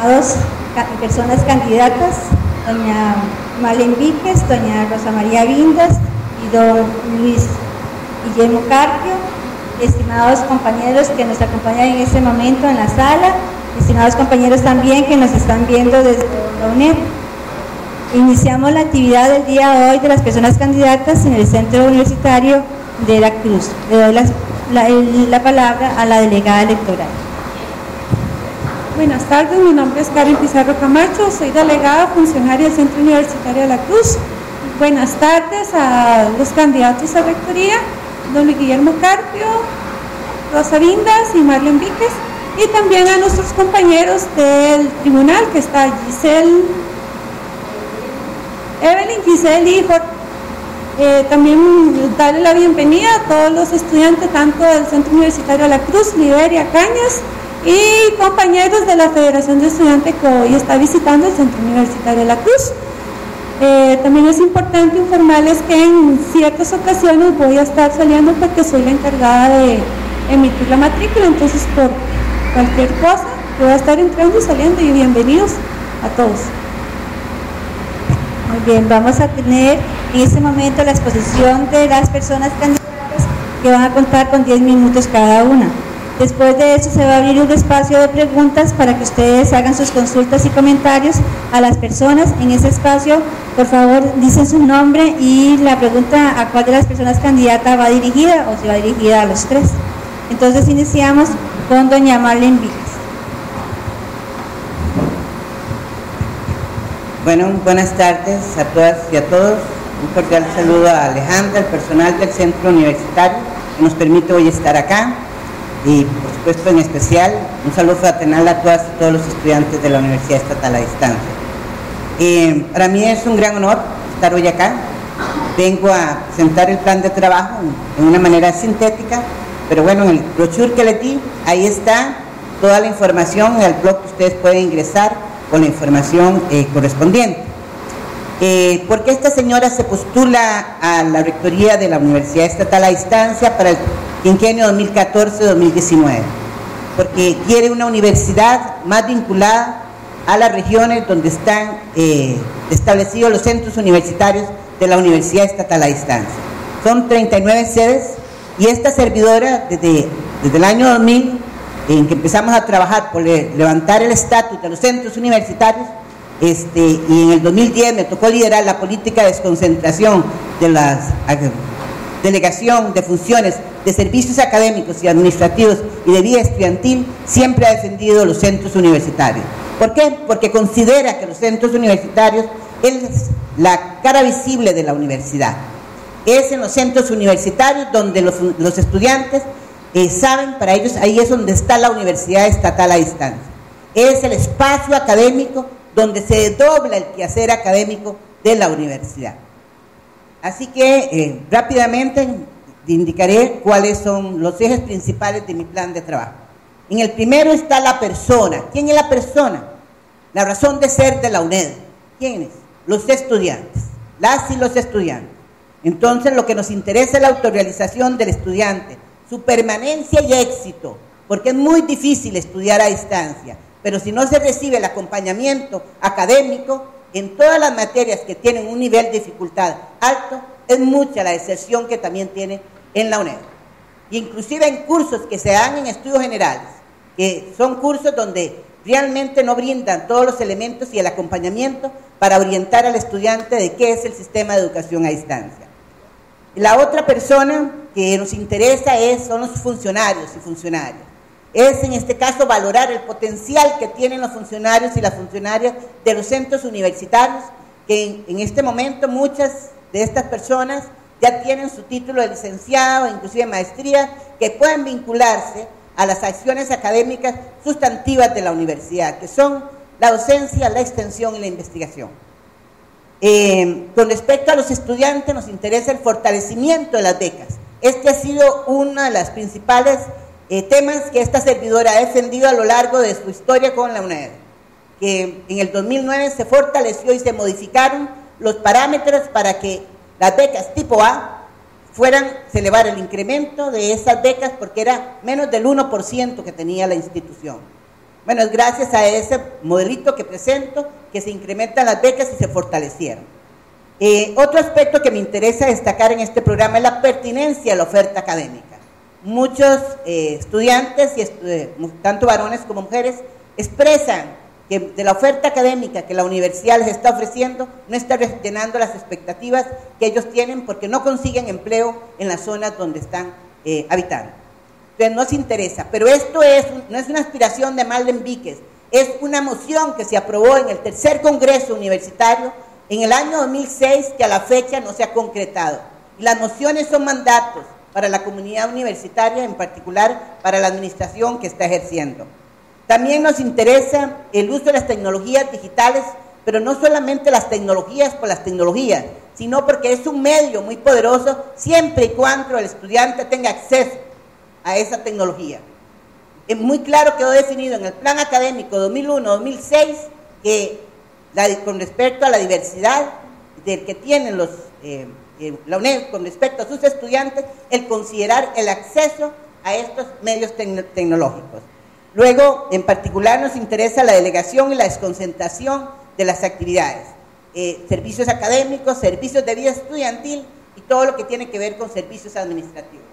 estimados personas candidatas, doña Marlene Víquez, doña Rosa María Vindas y don Luis Guillermo Carpio, estimados compañeros que nos acompañan en este momento en la sala, estimados compañeros también que nos están viendo desde la UNED. Iniciamos la actividad del día de hoy de las personas candidatas en el Centro Universitario de la Cruz. Le doy la palabra a la delegada electoral. Buenas tardes, mi nombre es Karen Pizarro Camacho, soy delegada funcionaria del Centro Universitario de la Cruz. Buenas tardes a los candidatos a rectoría, don Luis Guillermo Carpio, Rosa Vindas y Marlene Víquez, y también a nuestros compañeros del tribunal, que está Evelyn, Giselle y Jorge. También darle la bienvenida a todos los estudiantes, tanto del Centro Universitario de la Cruz, Liberia, Cañas, y compañeros de la Federación de Estudiantes que hoy está visitando el Centro Universitario de la Cruz. También es importante informarles que en ciertas ocasiones voy a estar saliendo porque soy la encargada de emitir la matrícula, entonces por cualquier cosa voy a estar entrando y saliendo, y bienvenidos a todos. Muy bien, vamos a tener en este momento la exposición de las personas candidatas que van a contar con 10 minutos cada una. Después de eso se va a abrir un espacio de preguntas para que ustedes hagan sus consultas y comentarios a las personas. En ese espacio, por favor, dicen su nombre y la pregunta a cuál de las personas candidatas va dirigida o si va dirigida a los tres. Entonces iniciamos con doña Marlene Víquez. Bueno, buenas tardes a todas y a todos. Un cordial saludo a Alejandra, al personal del Centro Universitario que nos permite hoy estar acá. Y por supuesto en especial un saludo fraternal a todas y todos los estudiantes de la Universidad Estatal a Distancia. Para mí es un gran honor estar hoy acá. Vengo a presentar el plan de trabajo en una manera sintética, pero bueno, en el brochure que les di, ahí está toda la información en el blog que ustedes pueden ingresar con la información correspondiente. ¿Por qué esta señora se postula a la rectoría de la Universidad Estatal a Distancia para el quinquenio 2014-2019? Porque quiere una universidad más vinculada a las regiones donde están establecidos los centros universitarios de la Universidad Estatal a Distancia. Son 39 sedes y esta servidora desde el año 2000, en que empezamos a trabajar por levantar el estatus de los centros universitarios, y en el 2010 me tocó liderar la política de desconcentración de la delegación de funciones de servicios académicos y administrativos y de vida estudiantil. Siempre ha defendido los centros universitarios. ¿Por qué? Porque considera que los centros universitarios es la cara visible de la universidad. Es en los centros universitarios donde los estudiantes saben, para ellos ahí es donde está la Universidad Estatal a Distancia. Es el espacio académico donde se desdobla el quehacer académico de la universidad. Así que rápidamente indicaré cuáles son los ejes principales de mi plan de trabajo. En el primero está la persona. ¿Quién es la persona? La razón de ser de la UNED. ¿Quiénes? Los estudiantes, las y los estudiantes. Entonces lo que nos interesa es la autorrealización del estudiante, su permanencia y éxito, porque es muy difícil estudiar a distancia, pero si no se recibe el acompañamiento académico en todas las materias que tienen un nivel de dificultad alto, es mucha la deserción que también tiene en la UNED. Inclusive en cursos que se dan en estudios generales, que son cursos donde realmente no brindan todos los elementos y el acompañamiento para orientar al estudiante de qué es el sistema de educación a distancia. La otra persona que nos interesa son los funcionarios y funcionarias. Es en este caso valorar el potencial que tienen los funcionarios y las funcionarias de los centros universitarios, que en este momento muchas de estas personas ya tienen su título de licenciado, inclusive maestría, que pueden vincularse a las acciones académicas sustantivas de la universidad, que son la docencia, la extensión y la investigación. Con respecto a los estudiantes, nos interesa el fortalecimiento de las becas. Este ha sido uno de los principales temas que esta servidora ha defendido a lo largo de su historia con la UNED, que en el 2009 se fortaleció y se modificaron los parámetros para que las becas tipo A se elevara el incremento de esas becas, porque era menos del 1% que tenía la institución. Bueno, es gracias a ese modelito que presento que se incrementan las becas y se fortalecieron. Otro aspecto que me interesa destacar en este programa es la pertinencia de la oferta académica. Muchos estudiantes, tanto varones como mujeres, expresan que de la oferta académica que la universidad les está ofreciendo no está llenando las expectativas que ellos tienen porque no consiguen empleo en las zonas donde están habitando. Entonces nos interesa, pero esto no es una aspiración de Marlene Víquez, es una moción que se aprobó en el tercer Congreso Universitario en el año 2006 que a la fecha no se ha concretado. Y las mociones son mandatos para la comunidad universitaria, en particular para la administración que está ejerciendo. También nos interesa el uso de las tecnologías digitales, pero no solamente las tecnologías por las tecnologías, sino porque es un medio muy poderoso siempre y cuando el estudiante tenga acceso a esa tecnología. Es muy claro, quedó definido en el plan académico 2001-2006 que con respecto a la diversidad del que tienen la UNED con respecto a sus estudiantes, el considerar el acceso a estos medios tecnológicos. Luego, en particular, nos interesa la delegación y la desconcentración de las actividades, servicios académicos, servicios de vida estudiantil y todo lo que tiene que ver con servicios administrativos.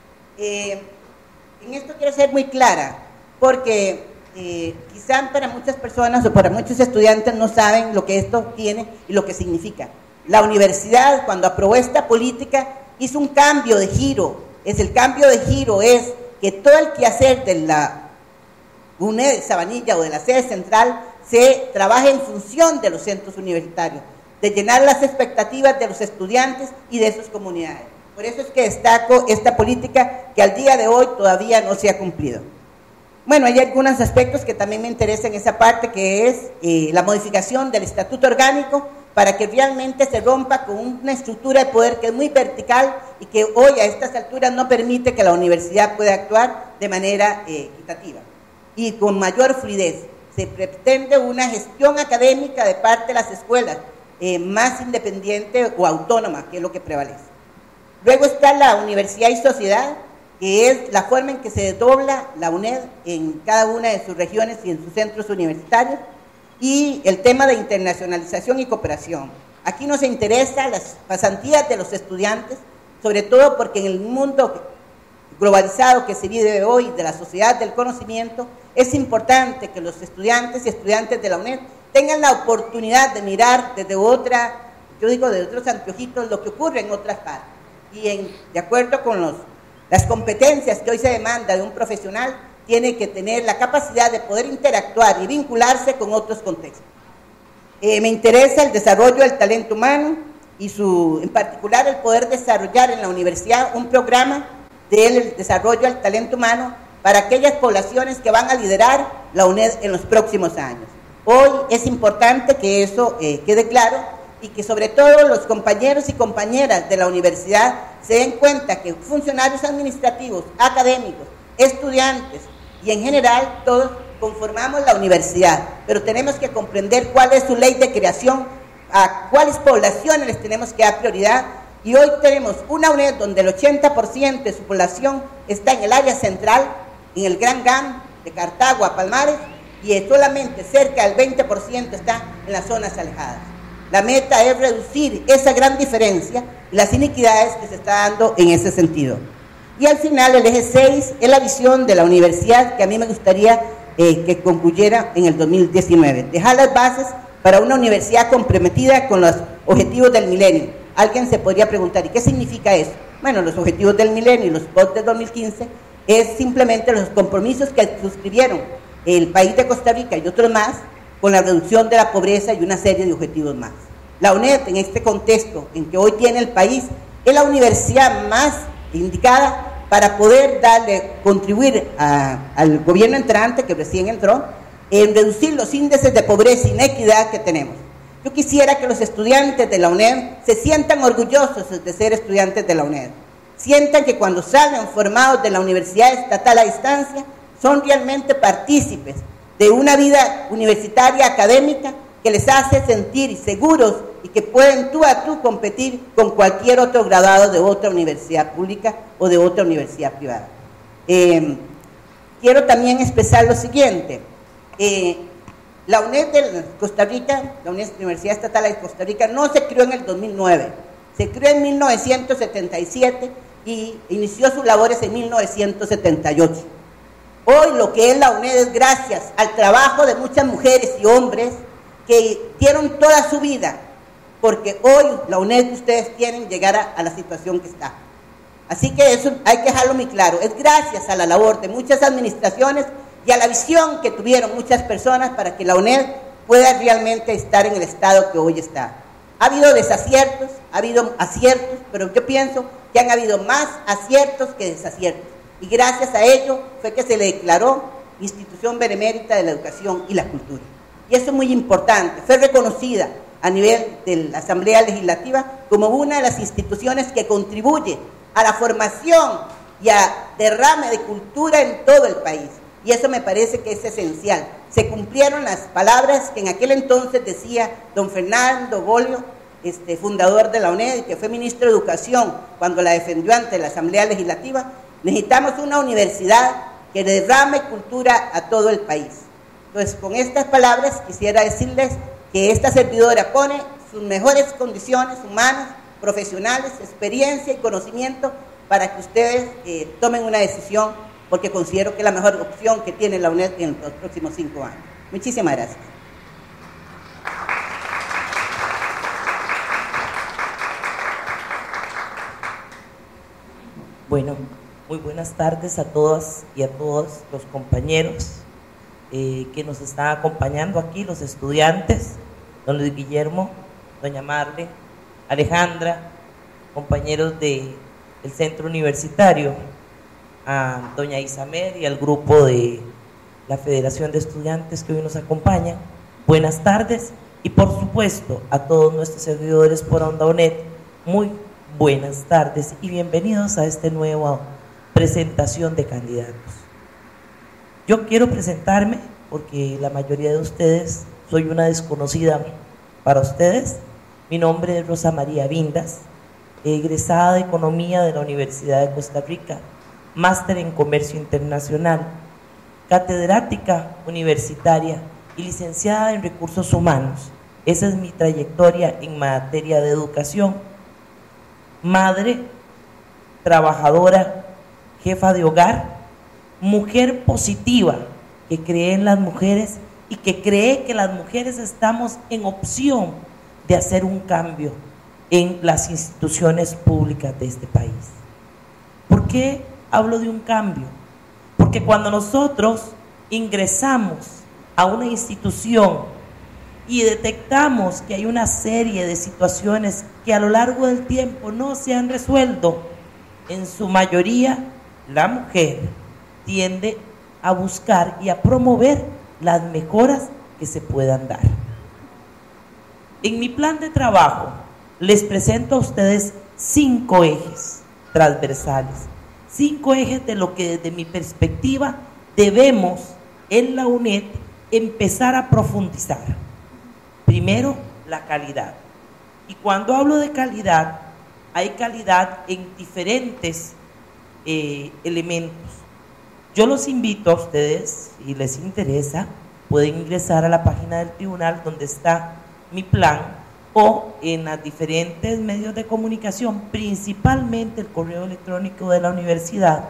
En esto quiero ser muy clara, porque quizá para muchas personas o para muchos estudiantes no saben lo que esto tiene y lo que significa. La universidad, cuando aprobó esta política, hizo un cambio de giro. El cambio de giro es que todo el quehacer de la UNED de Sabanilla o de la sede central se trabaja en función de los centros universitarios, de llenar las expectativas de los estudiantes y de sus comunidades. Por eso es que destaco esta política que al día de hoy todavía no se ha cumplido. Bueno, hay algunos aspectos que también me interesan en esa parte, que es la modificación del estatuto orgánico para que realmente se rompa con una estructura de poder que es muy vertical y que hoy a estas alturas no permite que la universidad pueda actuar de manera equitativa y con mayor fluidez. Se pretende una gestión académica de parte de las escuelas más independiente o autónoma, que es lo que prevalece. Luego está la universidad y sociedad, que es la forma en que se desdobla la UNED en cada una de sus regiones y en sus centros universitarios, y el tema de internacionalización y cooperación. Aquí nos interesan las pasantías de los estudiantes, sobre todo porque en el mundo globalizado que se vive hoy de la sociedad del conocimiento, es importante que los estudiantes y estudiantes de la UNED tengan la oportunidad de mirar desde de otros anteojitos lo que ocurre en otras partes. Y de acuerdo con las competencias que hoy se demanda de un profesional, tiene que tener la capacidad de poder interactuar y vincularse con otros contextos. Me interesa el desarrollo del talento humano y en particular el poder desarrollar en la universidad un programa del desarrollo del talento humano para aquellas poblaciones que van a liderar la UNED en los próximos años. Hoy es importante que eso quede claro y que sobre todo los compañeros y compañeras de la universidad se den cuenta que funcionarios administrativos, académicos, estudiantes y en general todos conformamos la universidad, pero tenemos que comprender cuál es su ley de creación, a cuáles poblaciones les tenemos que dar prioridad. Y hoy tenemos una UNED donde el 80% de su población está en el área central, en el Gran GAM de Cartago a Palmares, y solamente cerca del 20% está en las zonas alejadas. La meta es reducir esa gran diferencia y las iniquidades que se está dando en ese sentido. Y al final el eje 6 es la visión de la universidad que a mí me gustaría que concluyera en el 2019. Dejar las bases para una universidad comprometida con los objetivos del milenio. Alguien se podría preguntar, ¿y qué significa eso? Bueno, los objetivos del milenio y los POT de 2015 es simplemente los compromisos que suscribieron el país de Costa Rica y otros más con la reducción de la pobreza y una serie de objetivos más. La UNED, en este contexto en que hoy tiene el país, es la universidad más indicada para poder contribuir al gobierno entrante, que recién entró, en reducir los índices de pobreza e inequidad que tenemos. Yo quisiera que los estudiantes de la UNED se sientan orgullosos de ser estudiantes de la UNED, sientan que cuando salgan formados de la Universidad Estatal a Distancia, son realmente partícipes de una vida universitaria académica que les hace sentir seguros y que pueden tú a tú competir con cualquier otro graduado de otra universidad pública o de otra universidad privada. Quiero también expresar lo siguiente. La UNED de Costa Rica, la Universidad Estatal de Costa Rica, no se creó en el 2009, se creó en 1977 y inició sus labores en 1978. Hoy lo que es la UNED es gracias al trabajo de muchas mujeres y hombres que dieron toda su vida, porque hoy la UNED que ustedes tienen llegar a la situación que está. Así que eso hay que dejarlo muy claro, es gracias a la labor de muchas administraciones y a la visión que tuvieron muchas personas para que la UNED pueda realmente estar en el estado que hoy está. Ha habido desaciertos, ha habido aciertos, pero yo pienso que han habido más aciertos que desaciertos. Y gracias a ello fue que se le declaró Institución Benemérita de la Educación y la Cultura. Y eso es muy importante, fue reconocida a nivel de la Asamblea Legislativa como una de las instituciones que contribuye a la formación y a derrame de cultura en todo el país. Y eso me parece que es esencial. Se cumplieron las palabras que en aquel entonces decía don Fernando Bolio, fundador de la UNED y que fue ministro de Educación cuando la defendió ante la Asamblea Legislativa. Necesitamos una universidad que derrame cultura a todo el país. Entonces, con estas palabras quisiera decirles que esta servidora pone sus mejores condiciones humanas, profesionales, experiencia y conocimiento para que ustedes tomen una decisión, porque considero que es la mejor opción que tiene la UNED en los próximos 5 años. Muchísimas gracias. Bueno, muy buenas tardes a todas y a todos los compañeros que nos están acompañando aquí, los estudiantes, don Luis Guillermo, doña Marle, Alejandra, compañeros del centro universitario, a doña Isamer y al grupo de la Federación de Estudiantes que hoy nos acompañan. Buenas tardes y por supuesto a todos nuestros seguidores por Onda UNED, muy buenas tardes y bienvenidos a esta nueva presentación de candidatos. Yo quiero presentarme porque la mayoría de ustedes soy una desconocida para ustedes. Mi nombre es Rosa María Vindas, egresada de Economía de la Universidad de Costa Rica, máster en Comercio Internacional, catedrática universitaria y licenciada en Recursos Humanos. Esa es mi trayectoria en materia de educación. Madre, trabajadora, jefa de hogar, mujer positiva que cree en las mujeres y que cree que las mujeres estamos en opción de hacer un cambio en las instituciones públicas de este país. ¿Por qué hablo de un cambio? Porque cuando nosotros ingresamos a una institución y detectamos que hay una serie de situaciones que a lo largo del tiempo no se han resuelto, en su mayoría la mujer tiende a buscar y a promover las mejoras que se puedan dar. En mi plan de trabajo les presento a ustedes 5 ejes transversales, 5 ejes de lo que desde mi perspectiva debemos en la UNED empezar a profundizar. Primero, la calidad. Y cuando hablo de calidad, hay calidad en diferentes elementos. Yo los invito a ustedes, si les interesa, pueden ingresar a la página del tribunal donde está mi plan o en los diferentes medios de comunicación, principalmente el correo electrónico de la universidad,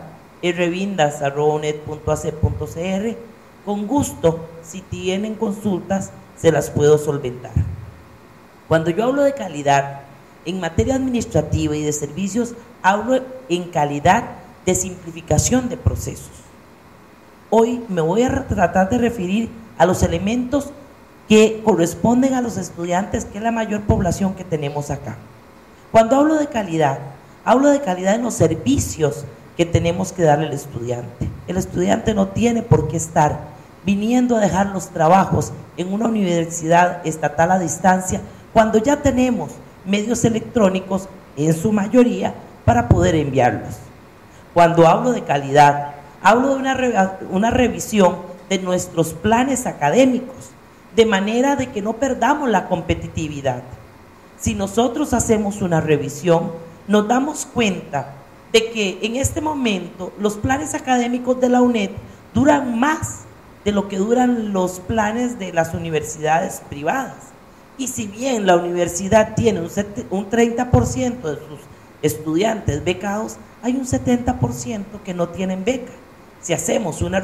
rvindas@uned.ac.cr. Con gusto, si tienen consultas, se las puedo solventar. Cuando yo hablo de calidad en materia administrativa y de servicios, hablo en calidad de simplificación de procesos. Hoy me voy a tratar de referir a los elementos que corresponden a los estudiantes, que es la mayor población que tenemos acá. Cuando hablo de calidad en los servicios que tenemos que darle al estudiante. El estudiante no tiene por qué estar viniendo a dejar los trabajos en una universidad estatal a distancia, cuando ya tenemos medios electrónicos en su mayoría para poder enviarlos. Cuando hablo de calidad, hablo de una revisión de nuestros planes académicos, de manera de que no perdamos la competitividad. Si nosotros hacemos una revisión, nos damos cuenta de que en este momento los planes académicos de la UNED duran más de lo que duran los planes de las universidades privadas. Y si bien la universidad tiene un 30% de sus estudiantes becados, hay un 70% que no tienen beca. Si hacemos una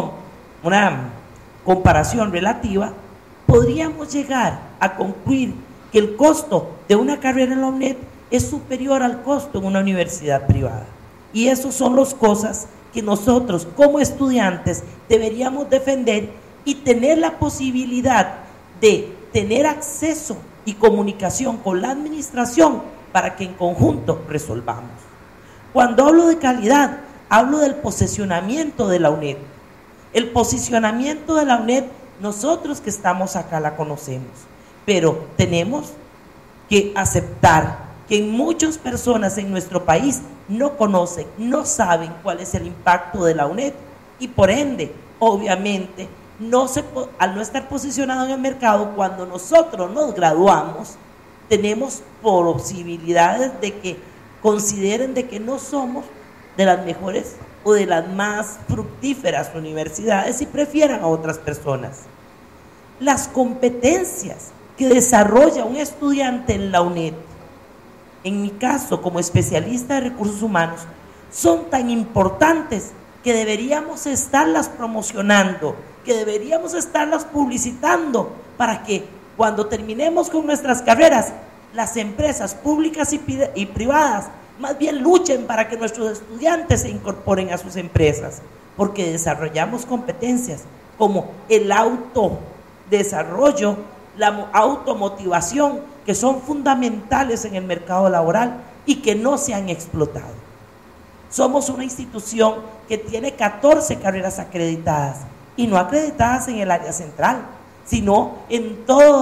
comparación relativa, podríamos llegar a concluir que el costo de una carrera en la UNED es superior al costo en una universidad privada. Y esas son las cosas que nosotros como estudiantes deberíamos defender y tener la posibilidad de tener acceso y comunicación con la administración para que en conjunto resolvamos. Cuando hablo de calidad, hablo del posicionamiento de la UNED. El posicionamiento de la UNED, nosotros que estamos acá la conocemos, pero tenemos que aceptar que muchas personas en nuestro país no conocen, no saben cuál es el impacto de la UNED y por ende, obviamente, al no estar posicionado en el mercado, cuando nosotros nos graduamos, tenemos posibilidades de que consideren de que no somos de las mejores o de las más fructíferas universidades y prefieran a otras personas. Las competencias que desarrolla un estudiante en la UNED, en mi caso como especialista de recursos humanos, son tan importantes que deberíamos estarlas promocionando, que deberíamos estarlas publicitando para que cuando terminemos con nuestras carreras, las empresas públicas y privadas más bien luchen para que nuestros estudiantes se incorporen a sus empresas, porque desarrollamos competencias como el autodesarrollo, la automotivación, que son fundamentales en el mercado laboral y que no se han explotado. Somos una institución que tiene 14 carreras acreditadas y no acreditadas en el área central, sino en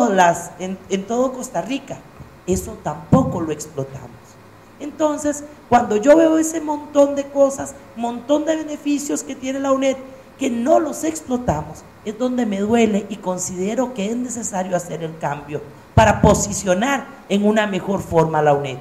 todo Costa Rica. Eso tampoco lo explotamos. Entonces, cuando yo veo ese montón de cosas, montón de beneficios que tiene la UNED, que no los explotamos, es donde me duele y considero que es necesario hacer el cambio para posicionar en una mejor forma a la UNED.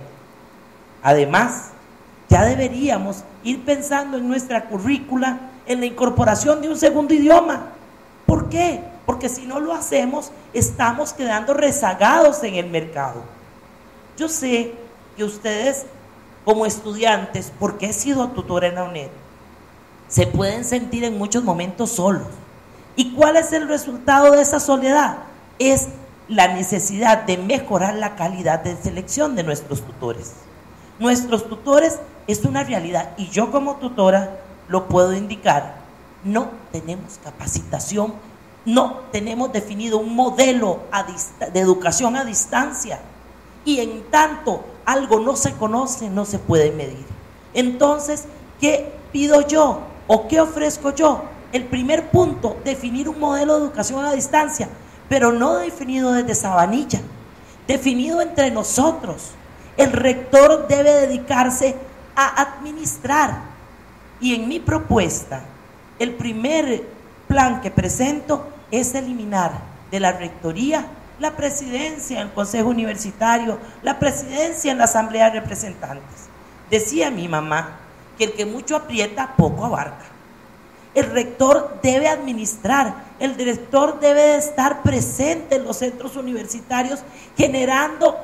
Además, ya deberíamos ir pensando en nuestra currícula en la incorporación de un segundo idioma. ¿Por qué? Porque si no lo hacemos, estamos quedando rezagados en el mercado. Yo sé que ustedes, como estudiantes, porque he sido tutora en la UNED, se pueden sentir en muchos momentos solos. ¿Y cuál es el resultado de esa soledad? Es la necesidad de mejorar la calidad de selección de nuestros tutores. Nuestros tutores es una realidad y yo como tutora lo puedo indicar. No tenemos capacitación, no tenemos definido un modelo de educación a distancia y en tanto algo no se conoce, no se puede medir. Entonces, ¿qué pido yo o qué ofrezco yo? El primer punto, definir un modelo de educación a distancia, pero no definido desde Sabanilla, definido entre nosotros. El rector debe dedicarse a administrar. Y en mi propuesta, el primer plan que presento es eliminar de la rectoría la presidencia en el Consejo Universitario, la presidencia en la Asamblea de Representantes. Decía mi mamá que el que mucho aprieta, poco abarca. El rector debe administrar, el director debe de estar presente en los centros universitarios generando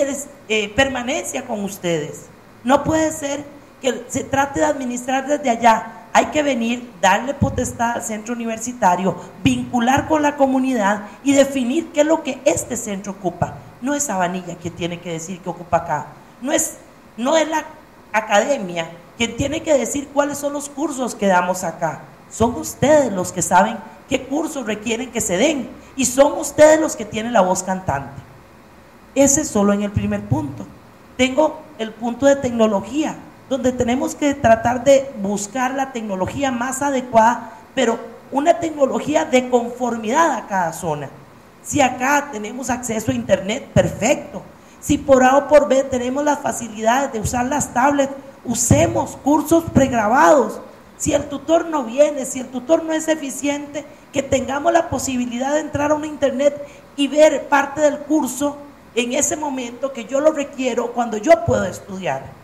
permanencia con ustedes. No puede ser que se trate de administrar desde allá. Hay que venir, darle potestad al centro universitario, vincular con la comunidad y definir qué es lo que este centro ocupa. No es Sabanilla quien tiene que decir qué ocupa acá. No es la academia quien tiene que decir cuáles son los cursos que damos acá. Son ustedes los que saben qué cursos requieren que se den y son ustedes los que tienen la voz cantante. Ese es solo en el primer punto. Tengo el punto de tecnología, donde tenemos que tratar de buscar la tecnología más adecuada, pero una tecnología de conformidad a cada zona. Si acá tenemos acceso a internet, perfecto. Si por A o por B tenemos las facilidades de usar las tablets, usemos cursos pregrabados. Si el tutor no viene, si el tutor no es eficiente, que tengamos la posibilidad de entrar a un internet y ver parte del curso en ese momento que yo lo requiero cuando yo puedo estudiar.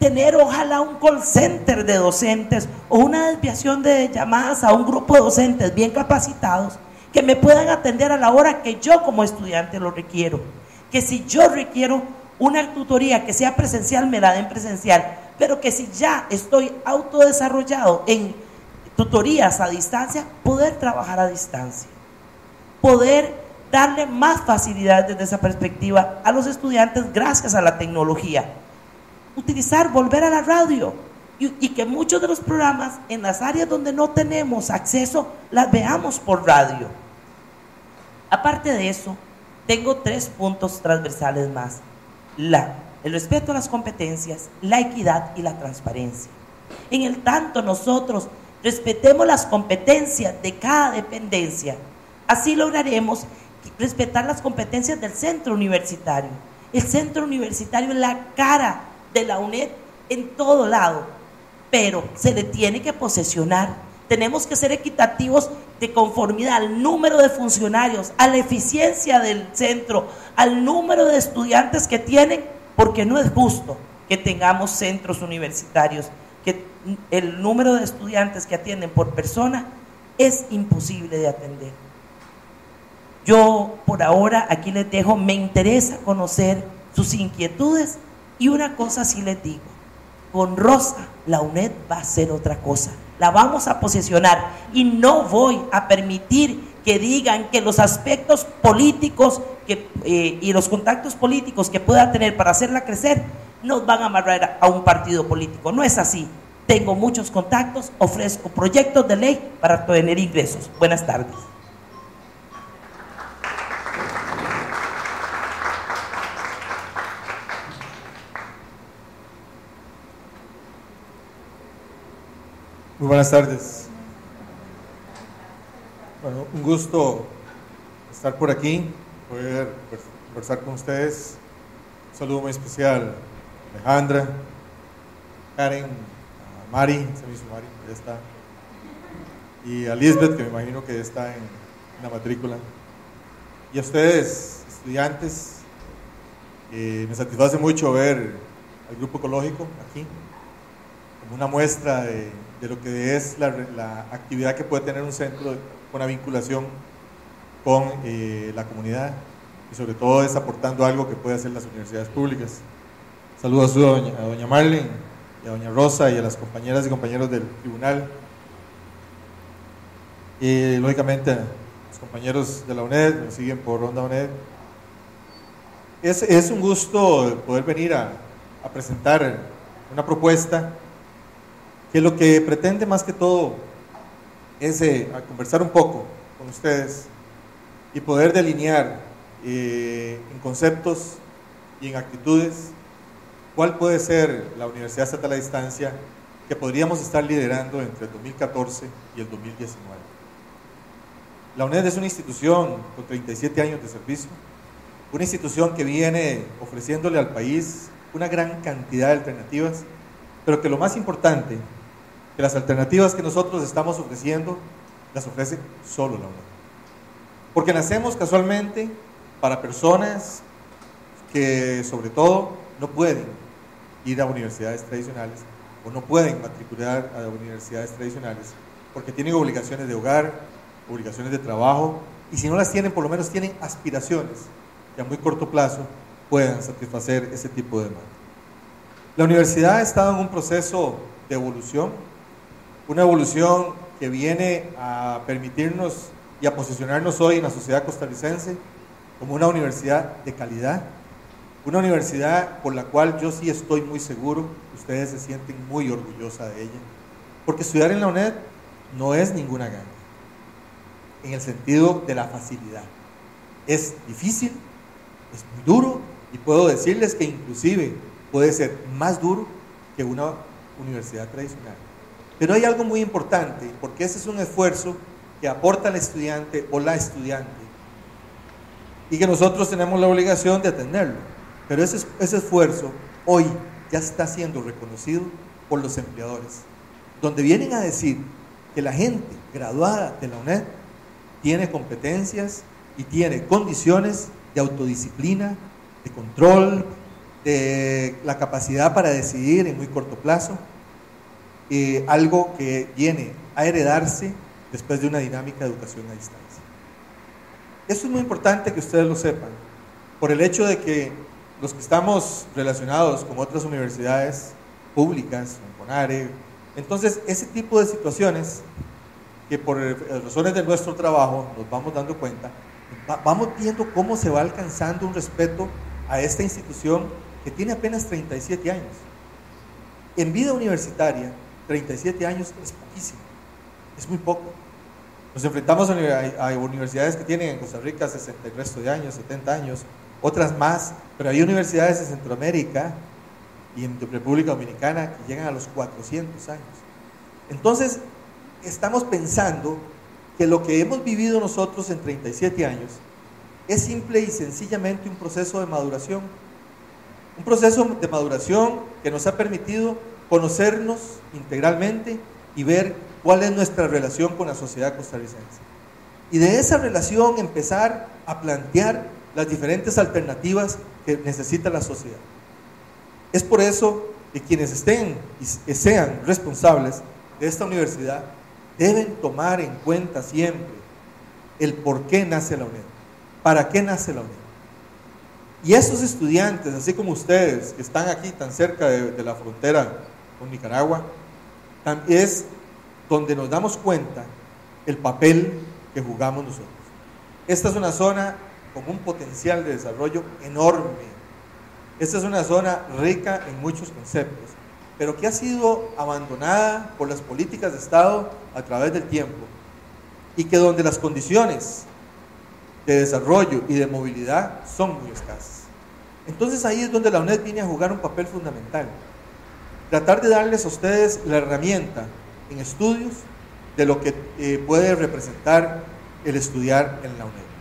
tener ojalá un call center de docentes o una desviación de llamadas a un grupo de docentes bien capacitados que me puedan atender a la hora que yo como estudiante lo requiero. Que si yo requiero una tutoría que sea presencial, me la den presencial, pero que si ya estoy autodesarrollado en tutorías a distancia, poder trabajar a distancia, poder darle más facilidades desde esa perspectiva a los estudiantes gracias a la tecnología. Utilizar, volver a la radio y que muchos de los programas en las áreas donde no tenemos acceso, las veamos por radio. Aparte de eso, tengo 3 puntos transversales más: el respeto a las competencias, la equidad y la transparencia. En el tanto nosotros respetemos las competencias de cada dependencia, así lograremos respetar las competencias del centro universitario. El centro universitario es la cara de la UNED en todo lado, pero se le tiene que posesionar. Tenemos que ser equitativos de conformidad al número de funcionarios, a la eficiencia del centro, al número de estudiantes que tienen, porque no es justo que tengamos centros universitarios que el número de estudiantes que atienden por persona es imposible de atender. Yo por ahora aquí les dejo, me interesa conocer sus inquietudes y una cosa sí les digo: con Rosa la UNED va a ser otra cosa, la vamos a posesionar y no voy a permitir que digan que los aspectos políticos y los contactos políticos que pueda tener para hacerla crecer nos van a amarrar a un partido político. No es así. Tengo muchos contactos, ofrezco proyectos de ley para tener ingresos. Buenas tardes. Muy buenas tardes. Bueno, un gusto estar por aquí, poder conversar con ustedes. Un saludo muy especial a Alejandra, Karen, a Mari, se me hizo Mari, ya está, y a Lisbeth, que me imagino que está en la matrícula, y a ustedes, estudiantes. Me satisface mucho ver al Grupo Ecológico aquí, como una muestra de lo que es la actividad que puede tener un centro con una vinculación con la comunidad, y sobre todo es aportando algo que puede hacer las universidades públicas. Saludos a doña Marlene y a doña Rosa y a las compañeras y compañeros del tribunal, y lógicamente a los compañeros de la UNED, nos siguen por Onda UNED. Es un gusto poder venir a presentar una propuesta que lo que pretende más que todo es a conversar un poco con ustedes y poder delinear en conceptos y en actitudes cuál puede ser la Universidad Estatal a Distancia que podríamos estar liderando entre el 2014 y el 2019. La UNED es una institución con 37 años de servicio, una institución que viene ofreciéndole al país una gran cantidad de alternativas, pero que lo más importante, que las alternativas que nosotros estamos ofreciendo las ofrece solo la UNED. Porque nacemos casualmente para personas que sobre todo no pueden ir a universidades tradicionales o no pueden matricular a universidades tradicionales porque tienen obligaciones de hogar, obligaciones de trabajo, y si no las tienen, por lo menos tienen aspiraciones que a muy corto plazo puedan satisfacer ese tipo de demanda. La universidad ha estado en un proceso de evolución, una evolución que viene a permitirnos y a posicionarnos hoy en la sociedad costarricense como una universidad de calidad, una universidad por la cual yo sí estoy muy seguro que ustedes se sienten muy orgullosa de ella, porque estudiar en la UNED no es ninguna ganga, en el sentido de la facilidad. Es difícil, es muy duro, y puedo decirles que inclusive puede ser más duro que una universidad tradicional. Pero hay algo muy importante, porque ese es un esfuerzo que aporta el estudiante o la estudiante y que nosotros tenemos la obligación de atenderlo. Pero ese esfuerzo hoy ya está siendo reconocido por los empleadores, donde vienen a decir que la gente graduada de la UNED tiene competencias y tiene condiciones de autodisciplina, de control, de la capacidad para decidir en muy corto plazo, algo que viene a heredarse después de una dinámica de educación a distancia. Eso es muy importante que ustedes lo sepan, por el hecho de que los que estamos relacionados con otras universidades públicas, con CONARE, entonces ese tipo de situaciones que por razones de nuestro trabajo nos vamos dando cuenta, vamos viendo cómo se va alcanzando un respeto a esta institución que tiene apenas 37 años. En vida universitaria, 37 años es poquísimo, es muy poco. Nos enfrentamos a universidades que tienen en Costa Rica 60 y resto de años, 70 años, otras más, pero hay universidades en Centroamérica y en República Dominicana que llegan a los 400 años. Entonces, estamos pensando que lo que hemos vivido nosotros en 37 años es simple y sencillamente un proceso de maduración. Un proceso de maduración que nos ha permitido conocernos integralmente y ver cuál es nuestra relación con la sociedad costarricense. Y de esa relación empezar a plantear las diferentes alternativas que necesita la sociedad. Es por eso que quienes estén y sean responsables de esta universidad deben tomar en cuenta siempre el por qué nace la UNED, para qué nace la UNED. Y esos estudiantes, así como ustedes que están aquí tan cerca de la frontera con Nicaragua, es donde nos damos cuenta el papel que jugamos nosotros. Esta es una zona con un potencial de desarrollo enorme. Esta es una zona rica en muchos conceptos, pero que ha sido abandonada por las políticas de Estado a través del tiempo, y que donde las condiciones de desarrollo y de movilidad son muy escasas. Entonces ahí es donde la UNED viene a jugar un papel fundamental. Tratar de darles a ustedes la herramienta en estudios de lo que puede representar el estudiar en la UNED.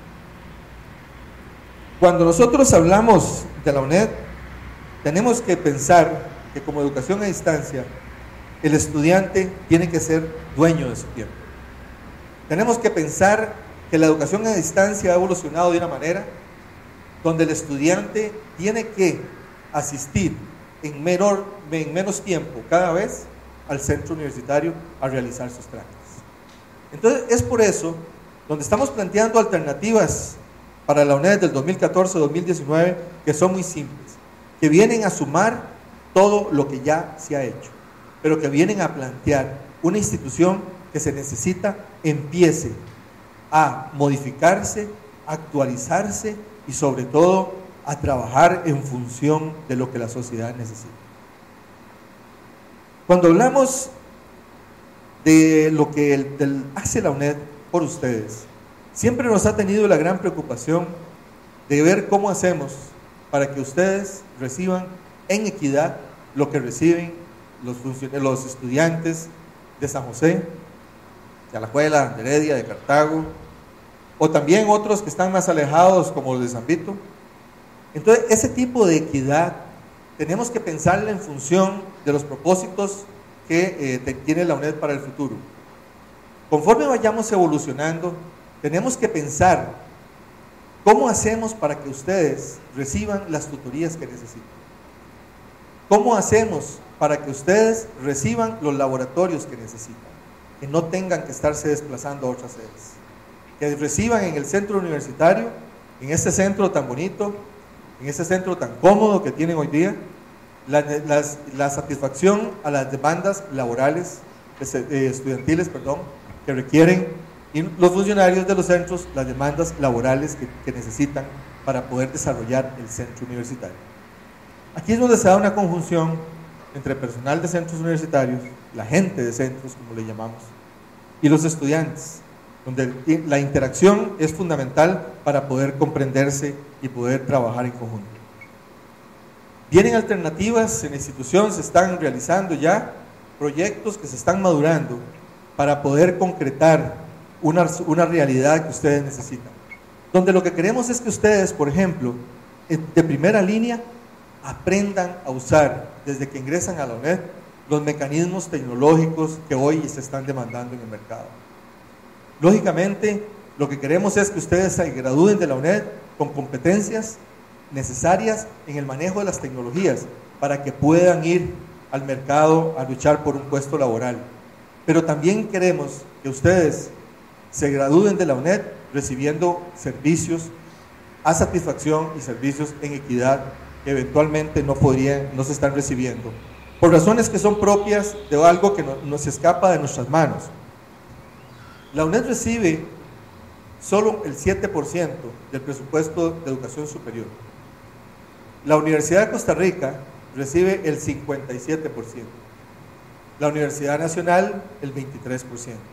Cuando nosotros hablamos de la UNED, tenemos que pensar que como educación a distancia, el estudiante tiene que ser dueño de su tiempo. Tenemos que pensar que la educación a distancia ha evolucionado de una manera donde el estudiante tiene que asistir en menos tiempo cada vez al centro universitario a realizar sus trámites. Entonces es por eso donde estamos planteando alternativas para la UNED del 2014-2019 que son muy simples, que vienen a sumar todo lo que ya se ha hecho, pero que vienen a plantear una institución que se necesita empiece a modificarse, actualizarse y sobre todo a trabajar en función de lo que la sociedad necesita. Cuando hablamos de lo que hace la UNED por ustedes, siempre nos ha tenido la gran preocupación de ver cómo hacemos para que ustedes reciban en equidad lo que reciben los estudiantes de San José, de Alajuela, de Heredia, de Cartago, o también otros que están más alejados como los de San Vito. Entonces, ese tipo de equidad tenemos que pensarla en función de los propósitos que tiene la UNED para el futuro. Conforme vayamos evolucionando, tenemos que pensar cómo hacemos para que ustedes reciban las tutorías que necesitan. ¿Cómo hacemos para que ustedes reciban los laboratorios que necesitan? Que no tengan que estarse desplazando a otras sedes. Que reciban en el centro universitario, en este centro tan bonito, en este centro tan cómodo que tienen hoy día, la satisfacción a las demandas laborales, estudiantiles, que requieren y los funcionarios de los centros, las demandas laborales que necesitan para poder desarrollar el centro universitario. Aquí es donde se da una conjunción entre personal de centros universitarios, la gente de centros, como le llamamos, y los estudiantes, donde la interacción es fundamental para poder comprenderse y poder trabajar en conjunto. Vienen alternativas en la institución, se están realizando ya proyectos que se están madurando para poder concretar una realidad que ustedes necesitan. Donde lo que queremos es que ustedes, por ejemplo, de primera línea, aprendan a usar, desde que ingresan a la UNED, los mecanismos tecnológicos que hoy se están demandando en el mercado. Lógicamente, lo que queremos es que ustedes se gradúen de la UNED con competencias necesarias en el manejo de las tecnologías para que puedan ir al mercado a luchar por un puesto laboral. Pero también queremos que ustedes se gradúen de la UNED recibiendo servicios a satisfacción y servicios en equidad que eventualmente no se están recibiendo, por razones que son propias de algo que nos escapa de nuestras manos. La UNED recibe solo el 7% del presupuesto de educación superior. La Universidad de Costa Rica recibe el 57%. La Universidad Nacional el 23%.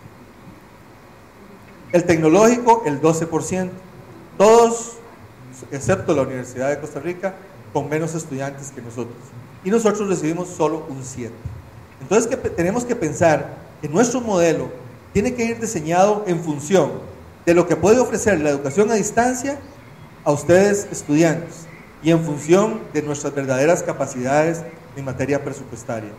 El Tecnológico el 12%. Todos, excepto la Universidad de Costa Rica, con menos estudiantes que nosotros. Y nosotros recibimos solo un 7%. Entonces tenemos que pensar que nuestro modelo tiene que ir diseñado en función de lo que puede ofrecer la educación a distancia a ustedes estudiantes y en función de nuestras verdaderas capacidades en materia presupuestaria.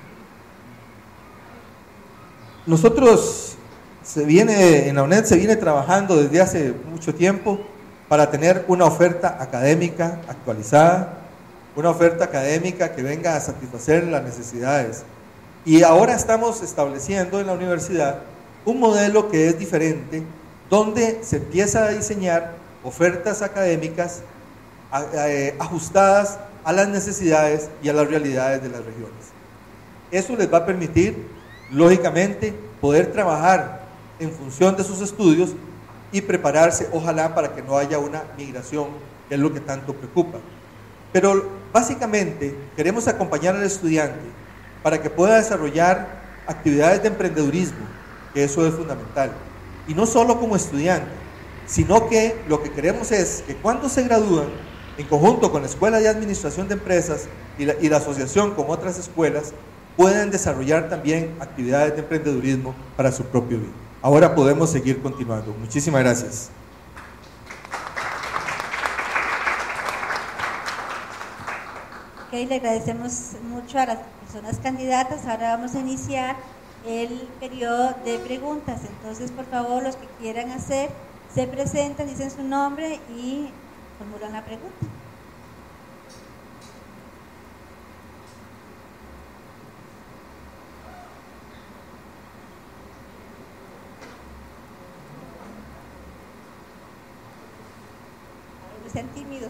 Nosotros en la UNED se viene trabajando desde hace mucho tiempo para tener una oferta académica actualizada, una oferta académica que venga a satisfacer las necesidades. Y ahora estamos estableciendo en la universidad un modelo que es diferente, donde se empieza a diseñar ofertas académicas ajustadas a las necesidades y a las realidades de las regiones. Eso les va a permitir, lógicamente, poder trabajar en función de sus estudios y prepararse, ojalá, para que no haya una migración, que es lo que tanto preocupa. Pero básicamente queremos acompañar al estudiante para que pueda desarrollar actividades de emprendedurismo, que eso es fundamental. Y no solo como estudiante, sino que lo que queremos es que cuando se gradúan, en conjunto con la Escuela de Administración de Empresas y la asociación con otras escuelas, puedan desarrollar también actividades de emprendedurismo para su propio bien. Ahora podemos seguir continuando. Muchísimas gracias. Ok, le agradecemos mucho a las personas candidatas. Ahora vamos a iniciar el periodo de preguntas. Entonces, por favor, los que quieran hacer, se presentan, dicen su nombre y formulan la pregunta. No sean tímidos.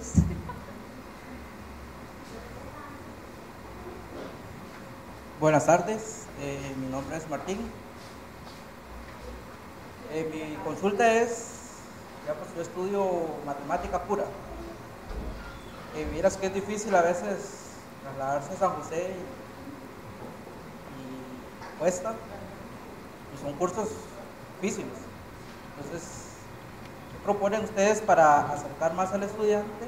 Buenas tardes, mi nombre es Martín. Mi consulta es, yo estudio matemática pura. Miras que es difícil a veces trasladarse a San José y cuesta, y son cursos difíciles. Entonces, ¿qué proponen ustedes para acercar más al estudiante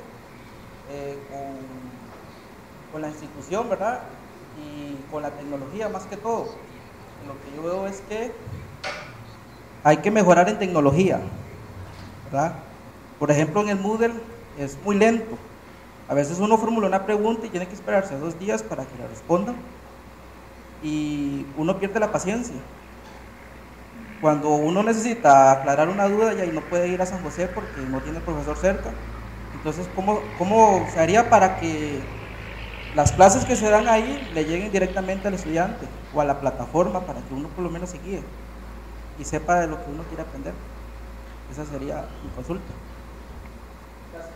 con la institución, verdad? Y con la tecnología más que todo. Lo que yo veo es que hay que mejorar en tecnología, ¿verdad? Por ejemplo, en el Moodle es muy lento. A veces uno formula una pregunta y tiene que esperarse 2 días para que le respondan y uno pierde la paciencia. Cuando uno necesita aclarar una duda y no puede ir a San José porque no tiene profesor cerca, entonces ¿cómo se haría para que las clases que se dan ahí le lleguen directamente al estudiante o a la plataforma, para que uno por lo menos se guíe y sepa de lo que uno quiere aprender? Esa sería mi consulta. Gracias.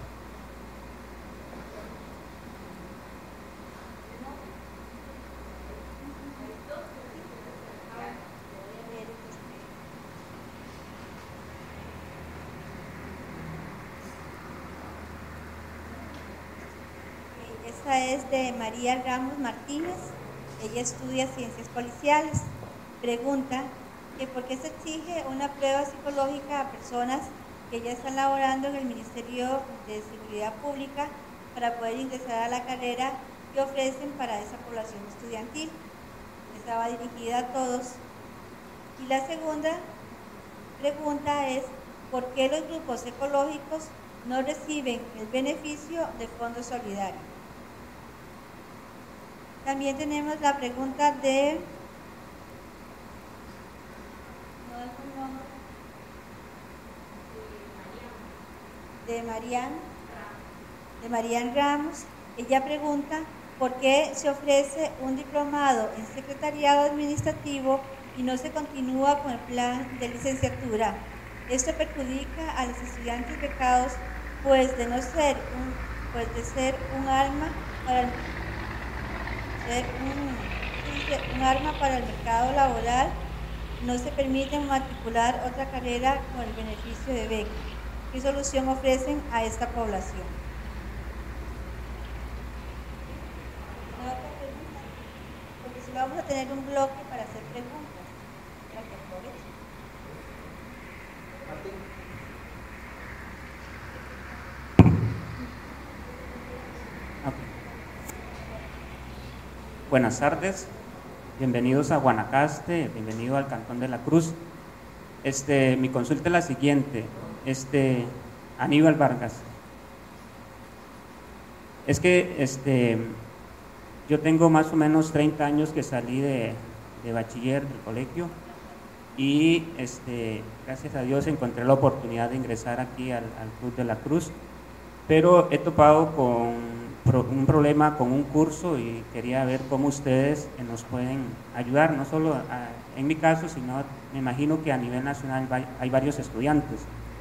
Esta es de María Ramos Martínez. Ella estudia ciencias policiales. Pregunta que por qué se exige una prueba psicológica a personas que ya están laborando en el Ministerio de Seguridad Pública para poder ingresar a la carrera que ofrecen para esa población estudiantil. Estaba dirigida a todos. Y la segunda pregunta es ¿por qué los grupos ecológicos no reciben el beneficio de Fondo Solidario? También tenemos la pregunta de Mariana de Marian Ramos. Ella pregunta por qué se ofrece un diplomado en secretariado administrativo y no se continúa con el plan de licenciatura. Esto perjudica a los estudiantes becados, pues de ser un arma para el mercado laboral, no se permite matricular otra carrera con el beneficio de beca. ¿Qué solución ofrecen a esta población? ¿Una otra pregunta? Porque si vamos a tener un bloque para hacer preguntas. Para que aprovechen. Buenas tardes, bienvenidos a Guanacaste, bienvenido al Cantón de la Cruz. Mi consulta es la siguiente, Aníbal Vargas. Es que yo tengo más o menos 30 años que salí de bachiller del colegio y gracias a Dios encontré la oportunidad de ingresar aquí al Club de la Cruz, pero he topado con un problema con un curso y quería ver cómo ustedes nos pueden ayudar, no solo en mi caso, sino me imagino que a nivel nacional hay varios estudiantes.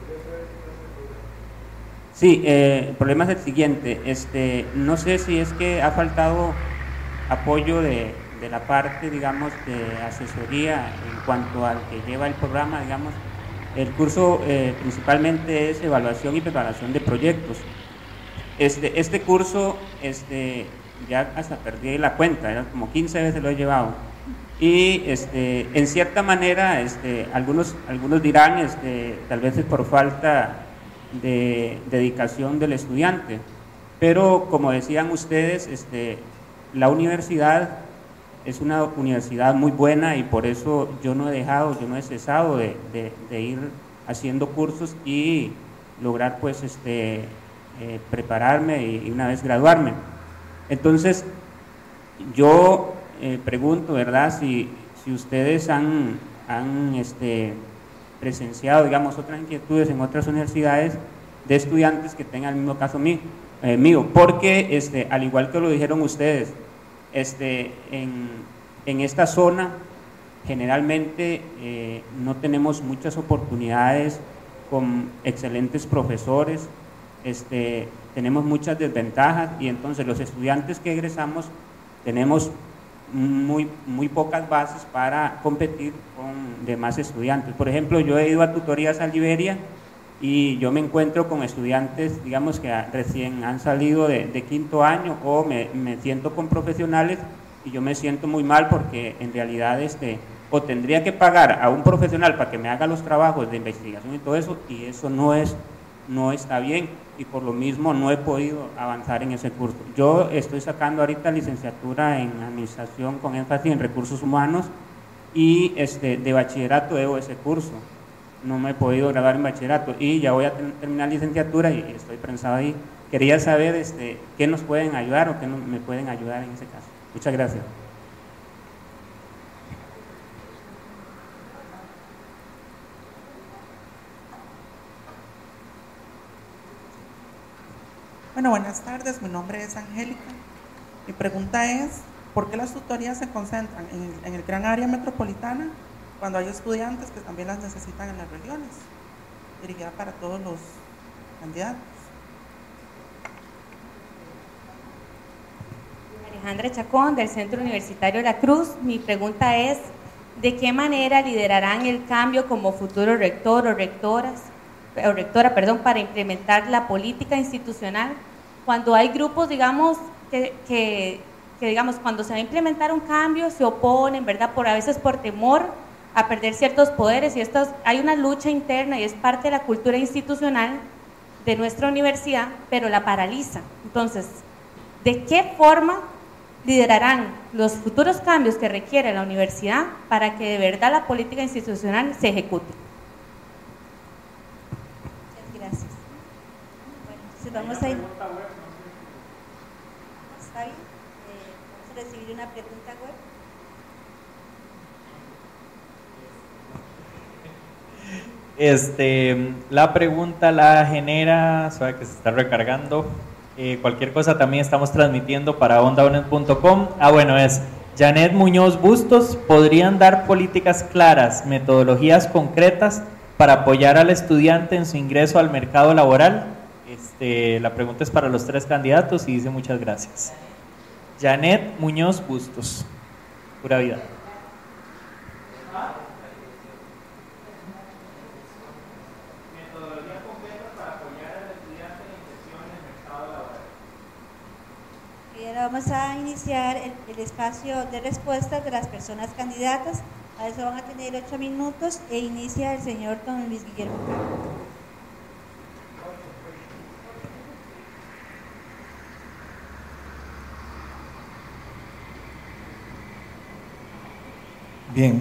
Sí, el problema es el siguiente, no sé si es que ha faltado apoyo de la parte, digamos, de asesoría en cuanto al que lleva el programa, digamos. El curso principalmente es evaluación y preparación de proyectos. Este curso, ya hasta perdí la cuenta, como 15 veces lo he llevado. Y en cierta manera, algunos dirán, tal vez es por falta de dedicación del estudiante. Pero como decían ustedes, la universidad es una universidad muy buena y por eso yo no he cesado de ir haciendo cursos y lograr pues prepararme y una vez graduarme. Entonces yo pregunto, ¿verdad? Si ustedes han presenciado, digamos, otras inquietudes en otras universidades de estudiantes que tengan el mismo caso mío, porque al igual que lo dijeron ustedes, en esta zona generalmente no tenemos muchas oportunidades con excelentes profesores, tenemos muchas desventajas y entonces los estudiantes que egresamos tenemos muy pocas bases para competir con demás estudiantes. Por ejemplo, yo he ido a tutorías a Liberia y yo me encuentro con estudiantes, digamos, que recién han salido de quinto año, o me siento con profesionales y yo me siento muy mal porque en realidad o tendría que pagar a un profesional para que me haga los trabajos de investigación y todo eso, y eso no está bien, y por lo mismo no he podido avanzar en ese curso. Yo estoy sacando ahorita licenciatura en administración con énfasis en recursos humanos y de bachillerato debo ese curso. No me he podido graduar en bachillerato y ya voy a terminar licenciatura y estoy pensado ahí. Quería saber qué nos pueden ayudar o qué me pueden ayudar en ese caso. Muchas gracias. Bueno, buenas tardes, mi nombre es Angélica. Mi pregunta es, ¿por qué las tutorías se concentran en el gran área metropolitana cuando hay estudiantes que también las necesitan en las regiones? Dirigida para todos los candidatos. Alejandra Chacón, del Centro Universitario La Cruz. Mi pregunta es, ¿de qué manera liderarán el cambio como futuro rector o rectora, para implementar la política institucional cuando hay grupos, digamos, que digamos, cuando se va a implementar un cambio se oponen, ¿verdad? A veces por temor a perder ciertos poderes, y hay una lucha interna y es parte de la cultura institucional de nuestra universidad, pero la paraliza. Entonces, ¿de qué forma liderarán los futuros cambios que requiere la universidad para que de verdad la política institucional se ejecute? Gracias. Bueno, entonces vamos a ir. ¿Está bien? Vamos a recibir una pregunta web. La pregunta la genera, sabe que se está recargando, Cualquier cosa también estamos transmitiendo para ondaonet.com. Bueno, es Janet Muñoz Bustos. ¿Podrían dar políticas claras, metodologías concretas para apoyar al estudiante en su ingreso al mercado laboral? La pregunta es para los 3 candidatos y dice muchas gracias. Janet Muñoz Bustos, pura vida. Metodología concreta para apoyar al estudiante en inserción en el mercado laboral. Y ahora vamos a iniciar el espacio de respuestas de las personas candidatas. A eso van a tener 8 minutos e inicia el señor don Luis Guillermo Carpio. Bien,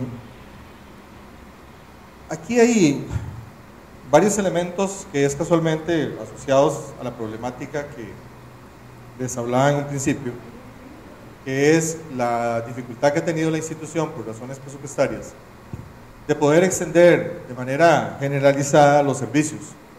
aquí hay varios elementos que es casualmente asociados a la problemática que les hablaba en un principio, que es la dificultad que ha tenido la institución por razones presupuestarias de poder extender de manera generalizada los servicios.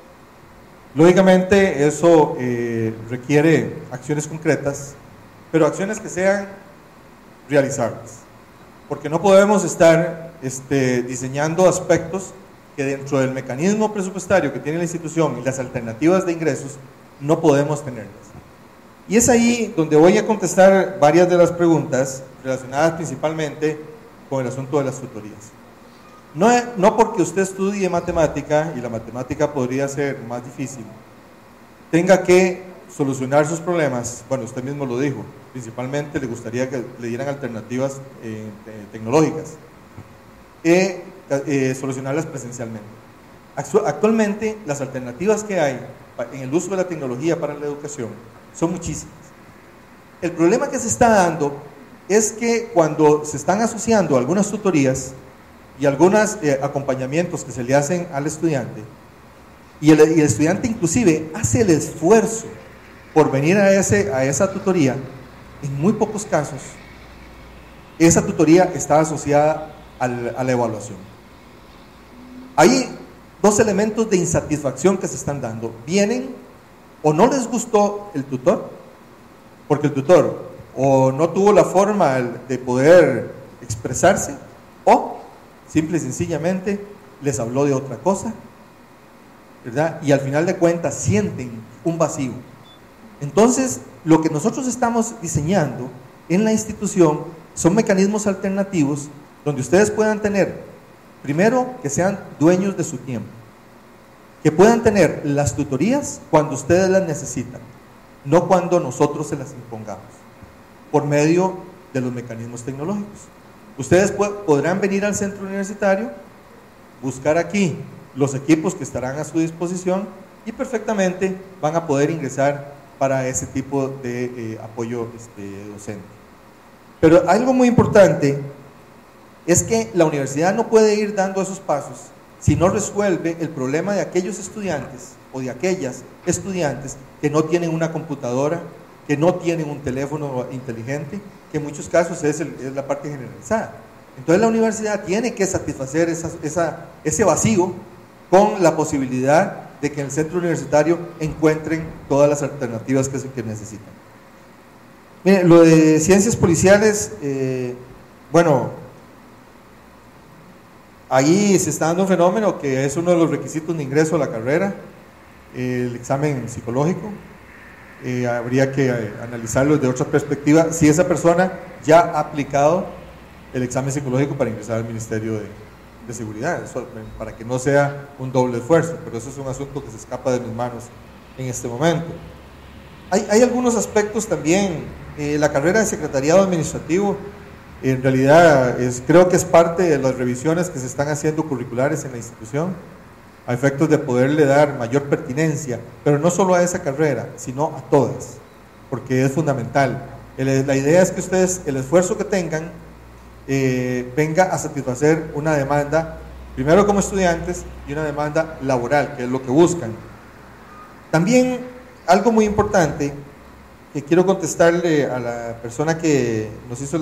Lógicamente eso requiere acciones concretas, pero acciones que sean realizables, porque no podemos estar diseñando aspectos que dentro del mecanismo presupuestario que tiene la institución y las alternativas de ingresos no podemos tenerlas. Y es ahí donde voy a contestar varias de las preguntas relacionadas principalmente con el asunto de las tutorías. No porque usted estudie matemática, y la matemática podría ser más difícil, tenga que solucionar sus problemas. Bueno, usted mismo lo dijo, principalmente le gustaría que le dieran alternativas tecnológicas, solucionarlas presencialmente. Actualmente las alternativas que hay en el uso de la tecnología para la educación son muchísimas. El problema que se está dando es que cuando se están asociando algunas tutorías y algunos acompañamientos que se le hacen al estudiante, y el estudiante inclusive hace el esfuerzo por venir a esa tutoría, en muy pocos casos esa tutoría está asociada a la evaluación. Hay 2 elementos de insatisfacción que se están dando. Vienen o no les gustó el tutor, porque el tutor o no tuvo la forma de poder expresarse, o simple y sencillamente les habló de otra cosa, ¿verdad? Y al final de cuentas sienten un vacío. Entonces, lo que nosotros estamos diseñando en la institución son mecanismos alternativos donde ustedes puedan tener, primero, que sean dueños de su tiempo, que puedan tener las tutorías cuando ustedes las necesitan, no cuando nosotros se las impongamos, por medio de los mecanismos tecnológicos. Ustedes podrán venir al centro universitario, buscar aquí los equipos que estarán a su disposición y perfectamente van a poder ingresar para ese tipo de apoyo docente. Pero algo muy importante es que la universidad no puede ir dando esos pasos si no resuelve el problema de aquellos estudiantes o de aquellas estudiantes que no tienen una computadora, que no tienen un teléfono inteligente, que en muchos casos es la parte generalizada. Entonces la universidad tiene que satisfacer ese vacío con la posibilidad de que en el centro universitario encuentren todas las alternativas que necesitan. Miren, lo de ciencias policiales, bueno, ahí se está dando un fenómeno que es uno de los requisitos de ingreso a la carrera, el examen psicológico. Habría que analizarlo desde otra perspectiva, si esa persona ya ha aplicado el examen psicológico para ingresar al Ministerio de Seguridad, eso, para que no sea un doble esfuerzo, pero eso es un asunto que se escapa de mis manos en este momento. Hay algunos aspectos también, la carrera de secretariado administrativo, en realidad creo que es parte de las revisiones que se están haciendo curriculares en la institución, a efectos de poderle dar mayor pertinencia, pero no solo a esa carrera, sino a todas, porque es fundamental. La idea es que ustedes, el esfuerzo que tengan, venga a satisfacer una demanda, primero como estudiantes, y una demanda laboral, que es lo que buscan. También, algo muy importante, que quiero contestarle a la persona que nos hizo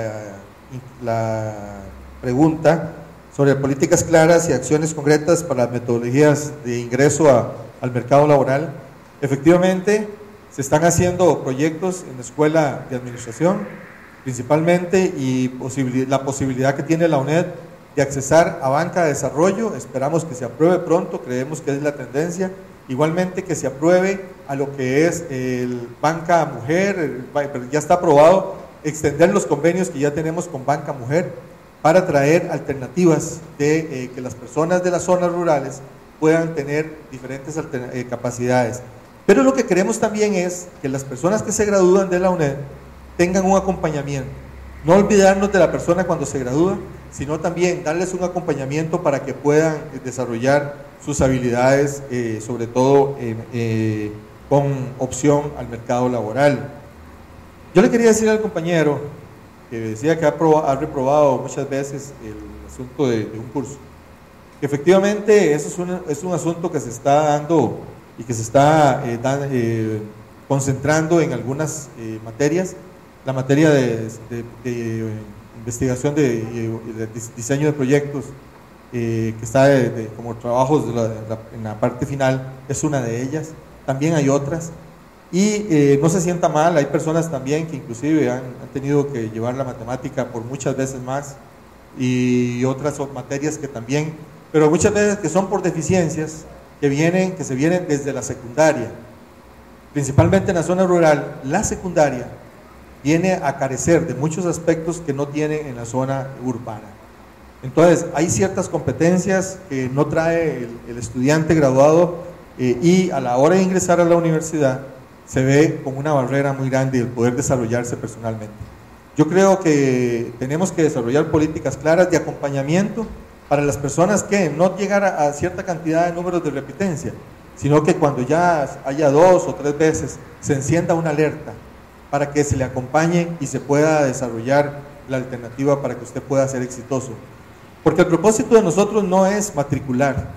la pregunta, sobre políticas claras y acciones concretas para las metodologías de ingreso al mercado laboral. Efectivamente, Se están haciendo proyectos en la Escuela de Administración, principalmente, y la posibilidad que tiene la UNED de accesar a banca de desarrollo. Esperamos que se apruebe pronto, creemos que es la tendencia. Igualmente que se apruebe a lo que es el Banca Mujer, pero ya está aprobado, extender los convenios que ya tenemos con Banca Mujer para traer alternativas de que las personas de las zonas rurales puedan tener diferentes capacidades. Pero lo que queremos también es que las personas que se gradúan de la UNED tengan un acompañamiento. No olvidarnos de la persona cuando se gradúa, sino también darles un acompañamiento para que puedan desarrollar sus habilidades, sobre todo con opción al mercado laboral. Yo le quería decir al compañero que decía que ha reprobado muchas veces el asunto de un curso, que efectivamente eso es un asunto que se está dando y que se está concentrando en algunas materias. La materia de investigación de diseño de proyectos, que está como trabajos en la parte final, es una de ellas. También hay otras, y no se sienta mal, hay personas también que inclusive han tenido que llevar la matemática por muchas veces más, y otras materias que también, pero muchas veces que son por deficiencias que se vienen desde la secundaria. Principalmente en la zona rural, la secundaria viene a carecer de muchos aspectos que no tiene en la zona urbana. Entonces, hay ciertas competencias que no trae el estudiante graduado, y a la hora de ingresar a la universidad se ve como una barrera muy grande el poder desarrollarse personalmente. Yo creo que tenemos que desarrollar políticas claras de acompañamiento para las personas que no llegar a cierta cantidad de números de repitencia, sino que cuando ya haya 2 o 3 veces se encienda una alerta para que se le acompañe y se pueda desarrollar la alternativa para que usted pueda ser exitoso. Porque el propósito de nosotros no es matricular.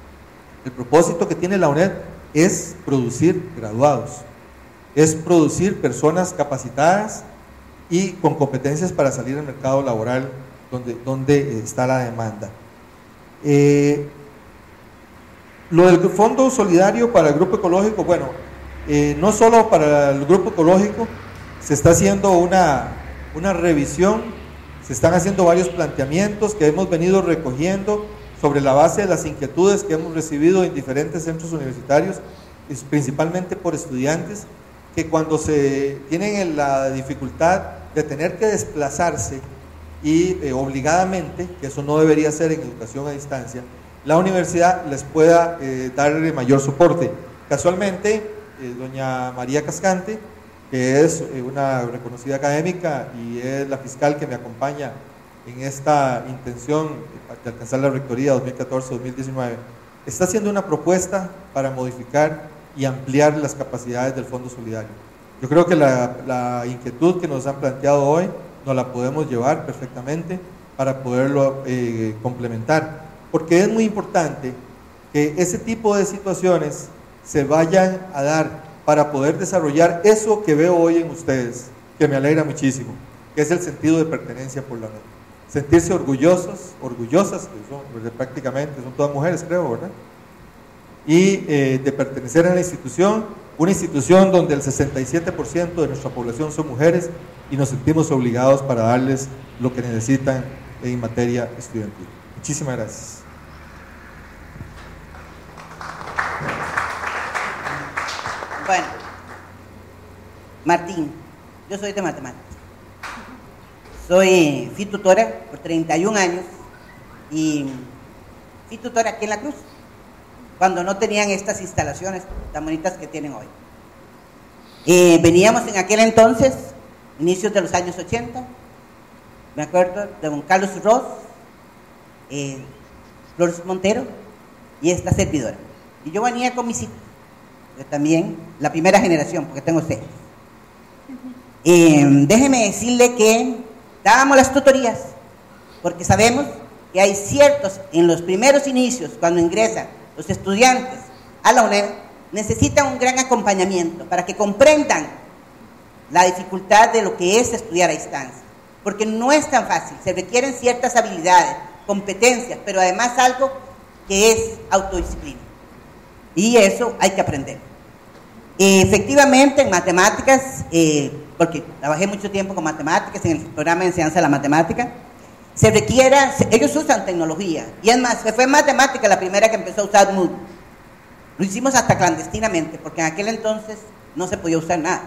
El propósito que tiene la UNED es producir graduados, es producir personas capacitadas y con competencias para salir al mercado laboral donde está la demanda. Lo del Fondo Solidario para el Grupo Ecológico, bueno, no solo para el Grupo Ecológico, se está haciendo una revisión, se están haciendo varios planteamientos que hemos venido recogiendo sobre la base de las inquietudes que hemos recibido en diferentes centros universitarios, principalmente por estudiantes que cuando se tienen la dificultad de tener que desplazarse y obligadamente, que eso no debería ser en educación a distancia, la universidad les pueda darle mayor soporte. Casualmente, doña María Cascante, que es una reconocida académica y es la fiscal que me acompaña en esta intención de alcanzar la rectoría 2014-2019, está haciendo una propuesta para modificar y ampliar las capacidades del Fondo Solidario. Yo creo que la inquietud que nos han planteado hoy nos la podemos llevar perfectamente para poderlo complementar, porque es muy importante que ese tipo de situaciones se vayan a dar para poder desarrollar eso que veo hoy en ustedes, que me alegra muchísimo, que es el sentido de pertenencia por la UNED. Sentirse orgullosas, que prácticamente son todas mujeres, creo, ¿verdad? Y de pertenecer a la institución, una institución donde el 67% de nuestra población son mujeres, y nos sentimos obligados para darles lo que necesitan en materia estudiantil. Muchísimas gracias. Bueno, Martín, yo soy de matemáticas. Fui tutora por 31 años y fui tutora aquí en La Cruz, cuando no tenían estas instalaciones tan bonitas que tienen hoy. Veníamos en aquel entonces, inicios de los años 80, me acuerdo de don Carlos Ross, Flores Montero y esta servidora. Y yo venía con mis hijos, yo también, la primera generación, porque tengo 6. Déjeme decirle que dábamos las tutorías, porque sabemos que hay ciertos, en los primeros inicios, cuando ingresan los estudiantes a la UNED, necesitan un gran acompañamiento para que comprendan la dificultad de lo que es estudiar a distancia, porque no es tan fácil, se requieren ciertas habilidades, competencias, pero además algo que es autodisciplina, y eso hay que aprender. Efectivamente, en matemáticas, porque trabajé mucho tiempo con matemáticas en el programa de enseñanza de la matemática, ellos usan tecnología, y es más, fue matemática la primera que empezó a usar Moodle. Lo hicimos hasta clandestinamente, porque en aquel entonces no se podía usar nada.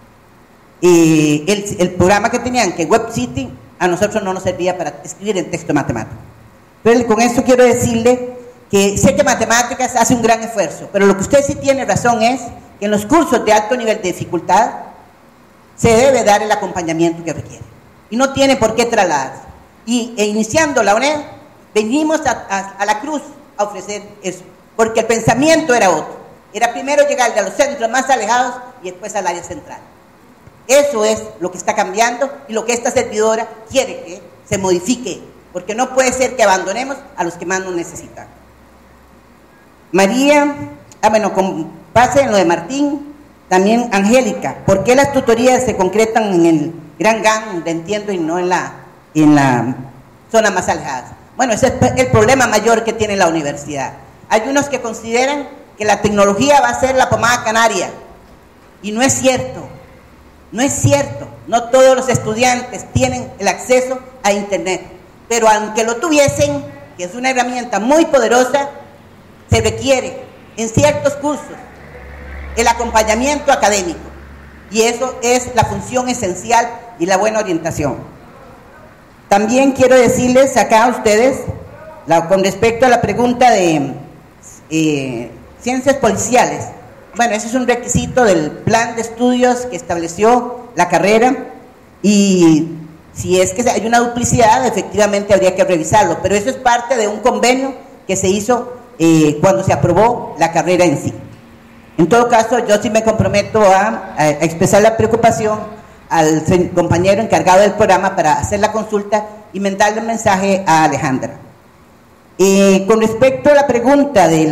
El programa que tenían, que WebCity, a nosotros no nos servía para escribir en texto matemático. Entonces, con esto quiero decirle que sé que matemáticas hace un gran esfuerzo, pero lo que usted sí tiene razón es que en los cursos de alto nivel de dificultad se debe dar el acompañamiento que requiere. Y no tiene por qué trasladarse. Iniciando la UNED, venimos a la Cruz a ofrecer eso, porque el pensamiento era otro. Era primero llegar a los centros más alejados y después al área central. Eso es lo que está cambiando y lo que esta servidora quiere que se modifique, porque no puede ser que abandonemos a los que más nos necesitan. María, con base en lo de Martín, también Angélica, ¿por qué las tutorías se concretan en el Gran GAN, donde entiendo, y no en la zona más alejada? Bueno, ese es el problema mayor que tiene la universidad. Hay unos que consideran que la tecnología va a ser la pomada canaria, y no es cierto. No es cierto, no todos los estudiantes tienen el acceso a Internet, pero aunque lo tuviesen, que es una herramienta muy poderosa, se requiere en ciertos cursos el acompañamiento académico, y eso es la función esencial y la buena orientación. También quiero decirles acá a ustedes, con respecto a la pregunta de ciencias policiales. Bueno, ese es un requisito del plan de estudios que estableció la carrera, y si es que hay una duplicidad, efectivamente habría que revisarlo, pero eso es parte de un convenio que se hizo cuando se aprobó la carrera en sí. En todo caso, yo sí me comprometo a expresar la preocupación al compañero encargado del programa para hacer la consulta y mandarle un mensaje a Alejandra. Con respecto a la pregunta de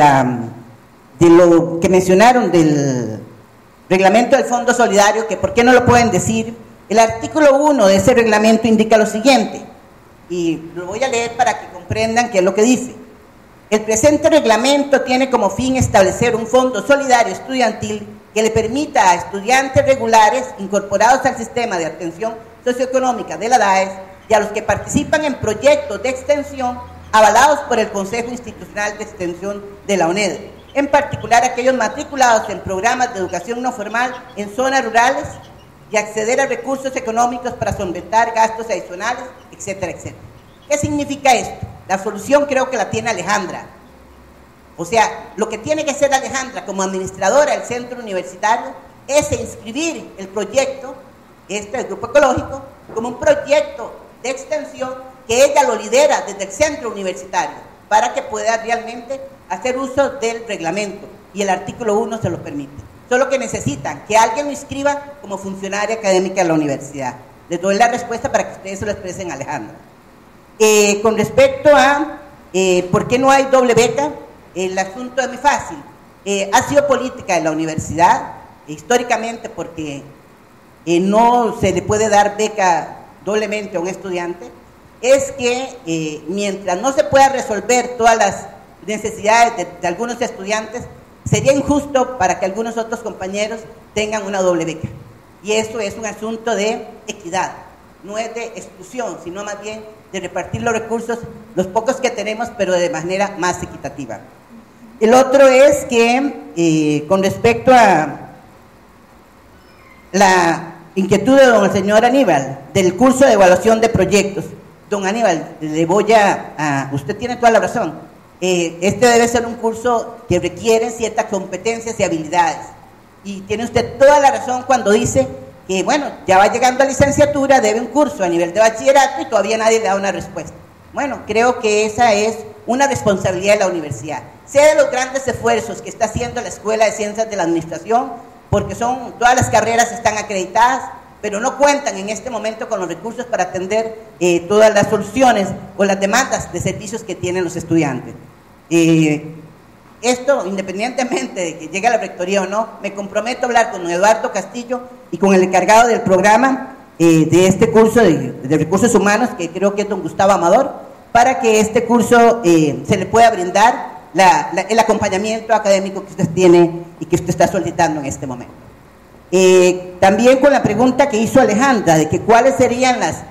lo que mencionaron del reglamento del Fondo Solidario, que por qué no lo pueden decir, el artículo 1 de ese reglamento indica lo siguiente, y lo voy a leer para que comprendan qué es lo que dice. El presente reglamento tiene como fin establecer un fondo solidario estudiantil que le permita a estudiantes regulares incorporados al sistema de atención socioeconómica de la DAES y a los que participan en proyectos de extensión avalados por el Consejo Institucional de Extensión de la UNED, en particular aquellos matriculados en programas de educación no formal en zonas rurales, y acceder a recursos económicos para solventar gastos adicionales, etcétera, etcétera. ¿Qué significa esto? La solución creo que la tiene Alejandra. O sea, lo que tiene que hacer Alejandra como administradora del centro universitario es inscribir el proyecto, el grupo ecológico, como un proyecto de extensión que ella lo lidera desde el centro universitario, para que pueda realmente hacer uso del reglamento, y el artículo 1 se lo permite. Solo que necesitan que alguien lo inscriba como funcionaria académica de la universidad. Les doy la respuesta para que ustedes se lo expresen a Alejandra. Con respecto a por qué no hay doble beca, el asunto es muy fácil. Ha sido política de la universidad históricamente, porque no se le puede dar beca doblemente a un estudiante. Es que mientras no se pueda resolver todas las necesidades de algunos estudiantes, sería injusto para que algunos otros compañeros tengan una doble beca. Y eso es un asunto de equidad, no es de exclusión, sino más bien de repartir los recursos, los pocos que tenemos, pero de manera más equitativa. El otro es que con respecto a la inquietud de don señor Aníbal, del curso de evaluación de proyectos, don Aníbal, usted tiene toda la razón. Este debe ser un curso que requiere ciertas competencias y habilidades. Y tiene usted toda la razón cuando dice que, bueno, ya va llegando a licenciatura, debe un curso a nivel de bachillerato y todavía nadie le da una respuesta. Bueno, creo que esa es una responsabilidad de la universidad. Sé de los grandes esfuerzos que está haciendo la Escuela de Ciencias de la Administración, porque todas las carreras están acreditadas, pero no cuentan en este momento con los recursos para atender todas las soluciones o las demandas de servicios que tienen los estudiantes. Esto, independientemente de que llegue a la rectoría o no, me comprometo a hablar con don Eduardo Castillo y con el encargado del programa de este curso de recursos humanos, que creo que es don Gustavo Amador, para que este curso se le pueda brindar el acompañamiento académico que usted tiene y que usted está solicitando en este momento. También con la pregunta que hizo Alejandra, de que cuáles serían las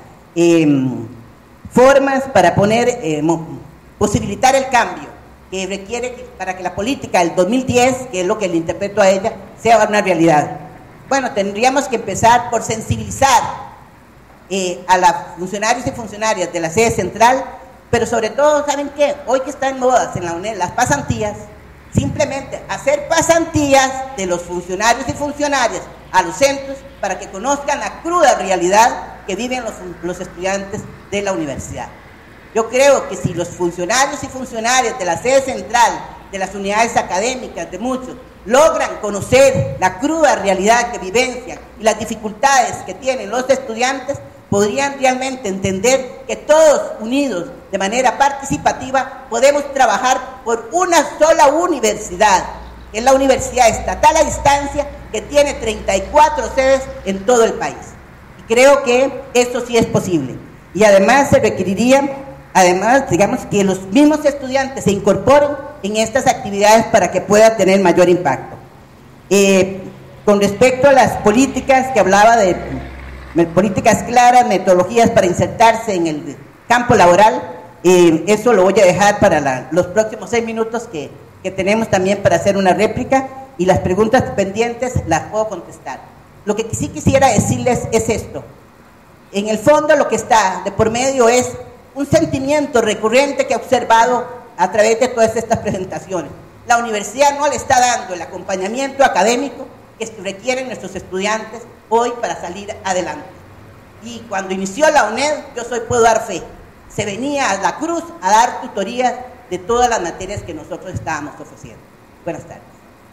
formas para posibilitar el cambio que requiere para que la política del 2010, que es lo que le interpreto a ella, sea una realidad. Bueno, tendríamos que empezar por sensibilizar a los funcionarios y funcionarias de la sede central, pero sobre todo, ¿saben qué? Hoy que está en modas en la UNED, las pasantías, simplemente hacer pasantías de los funcionarios y funcionarias a los centros para que conozcan la cruda realidad que viven los estudiantes de la universidad. Yo creo que si los funcionarios y funcionarias de la sede central, de las unidades académicas, de muchos, logran conocer la cruda realidad que vivencian y las dificultades que tienen los estudiantes, podrían realmente entender que todos unidos de manera participativa podemos trabajar por una sola universidad, que es la Universidad Estatal a Distancia, que tiene 34 sedes en todo el país. Y creo que esto sí es posible. Y además se requeriría, digamos, que los mismos estudiantes se incorporen en estas actividades para que pueda tener mayor impacto. Con respecto a las políticas que hablaba de políticas claras, metodologías para insertarse en el campo laboral, eso lo voy a dejar para los próximos 6 minutos que tenemos también para hacer una réplica, y las preguntas pendientes las puedo contestar. Lo que sí quisiera decirles es esto: en el fondo lo que está de por medio es un sentimiento recurrente que he observado a través de todas estas presentaciones. La universidad no le está dando el acompañamiento académico que requieren nuestros estudiantes hoy para salir adelante. Y cuando inició la UNED, puedo dar fe, se venía a la Cruz a dar tutorías de todas las materias que nosotros estábamos ofreciendo. Buenas tardes.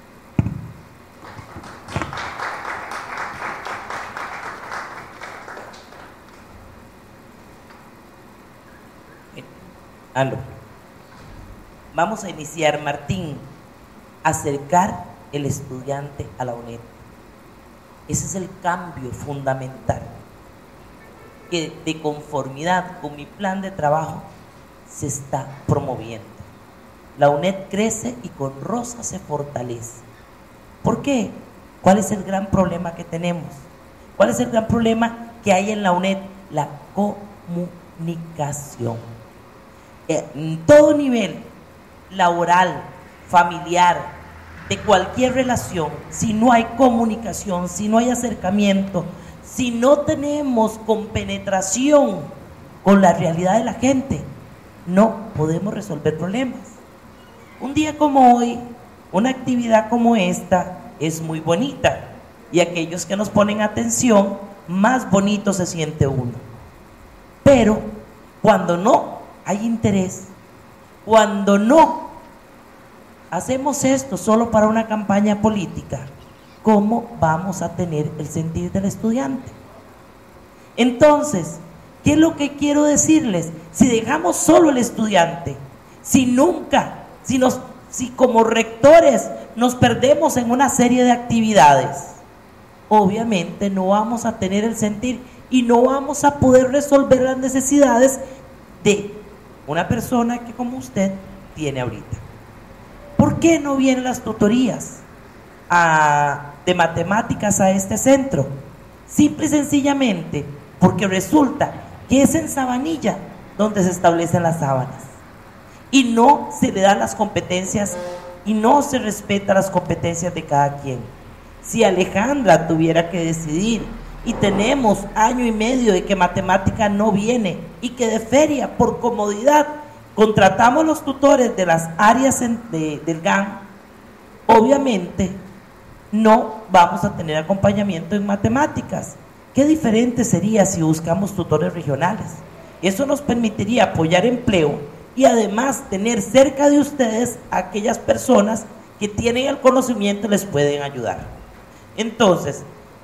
Aló. Vamos a iniciar, Martín, acercar el estudiante a la UNED. Ese es el cambio fundamental que, de conformidad con mi plan de trabajo, se está promoviendo. La UNED crece y con Rosa se fortalece. ¿Por qué? ¿Cuál es el gran problema que tenemos? ¿Cuál es el gran problema que hay en la UNED? La comunicación. En todo nivel, laboral, familiar, de cualquier relación, si no hay comunicación, si no hay acercamiento, si no tenemos compenetración con la realidad de la gente, no podemos resolver problemas. Un día como hoy, una actividad como esta es muy bonita, y aquellos que nos ponen atención, más bonito se siente uno. Pero cuando no hay interés, cuando no hacemos esto solo para una campaña política, ¿cómo vamos a tener el sentir del estudiante? Entonces, ¿qué es lo que quiero decirles? Si dejamos solo el estudiante, si como rectores nos perdemos en una serie de actividades, obviamente no vamos a tener el sentir y no vamos a poder resolver las necesidades de una persona que como usted tiene ahorita. ¿Por qué no vienen las tutorías de matemáticas a este centro? Simple y sencillamente porque resulta que es en Sabanilla donde se establecen las sábanas y no se le dan las competencias y no se respeta las competencias de cada quien. Si Alejandra tuviera que decidir y tenemos 1 año y medio de que matemática no viene y que de feria por comodidad contratamos los tutores de las áreas del GAN, obviamente no vamos a tener acompañamiento en matemáticas. Qué diferente sería si buscamos tutores regionales. Eso nos permitiría apoyar empleo y además tener cerca de ustedes a aquellas personas que tienen el conocimiento y les pueden ayudar. Entonces,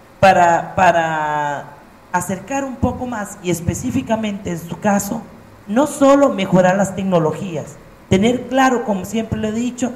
para acercar un poco más y específicamente en su caso, no solo mejorar las tecnologías, tener claro, como siempre le he dicho,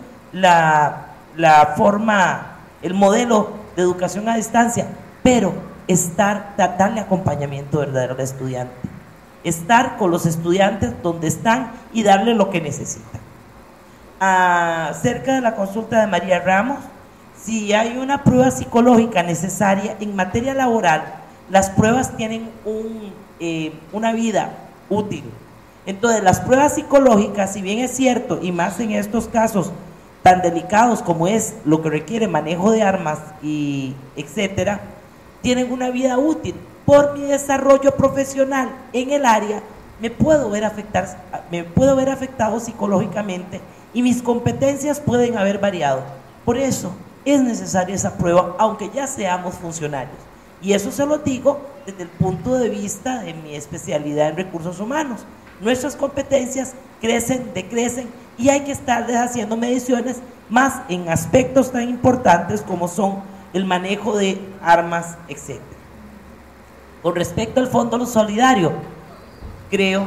el modelo de educación a distancia, pero darle acompañamiento verdadero al estudiante, estar con los estudiantes donde están y darle lo que necesitan. acerca de la consulta de María Ramos, si hay una prueba psicológica necesaria en materia laboral, las pruebas tienen una vida útil. Entonces, las pruebas psicológicas, si bien es cierto, y más en estos casos tan delicados como es lo que requiere manejo de armas y etcétera, tienen una vida útil. Por mi desarrollo profesional en el área, me puedo ver afectado psicológicamente y mis competencias pueden haber variado. Por eso es necesaria esa prueba, aunque ya seamos funcionarios. Y eso se lo digo desde el punto de vista de mi especialidad en recursos humanos. Nuestras competencias crecen, decrecen y hay que estar haciendo mediciones más en aspectos tan importantes como son el manejo de armas, etc. Con respecto al Fondo Solidario, creo...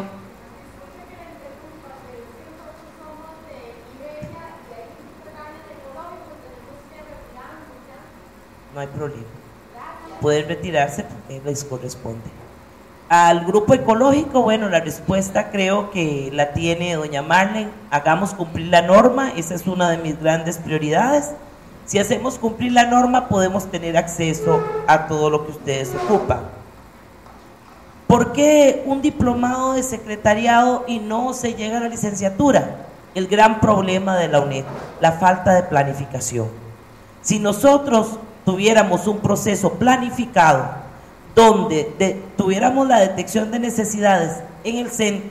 No hay problema. Pueden retirarse porque les corresponde. Al grupo ecológico, bueno, la respuesta creo que la tiene doña Marlene. Hagamos cumplir la norma, esa es una de mis grandes prioridades. Si hacemos cumplir la norma, podemos tener acceso a todo lo que ustedes ocupan. ¿Por qué un diplomado de secretariado y no se llega a la licenciatura? El gran problema de la UNED, la falta de planificación. Si nosotros tuviéramos un proceso planificado donde tuviéramos la detección de necesidades en el centro,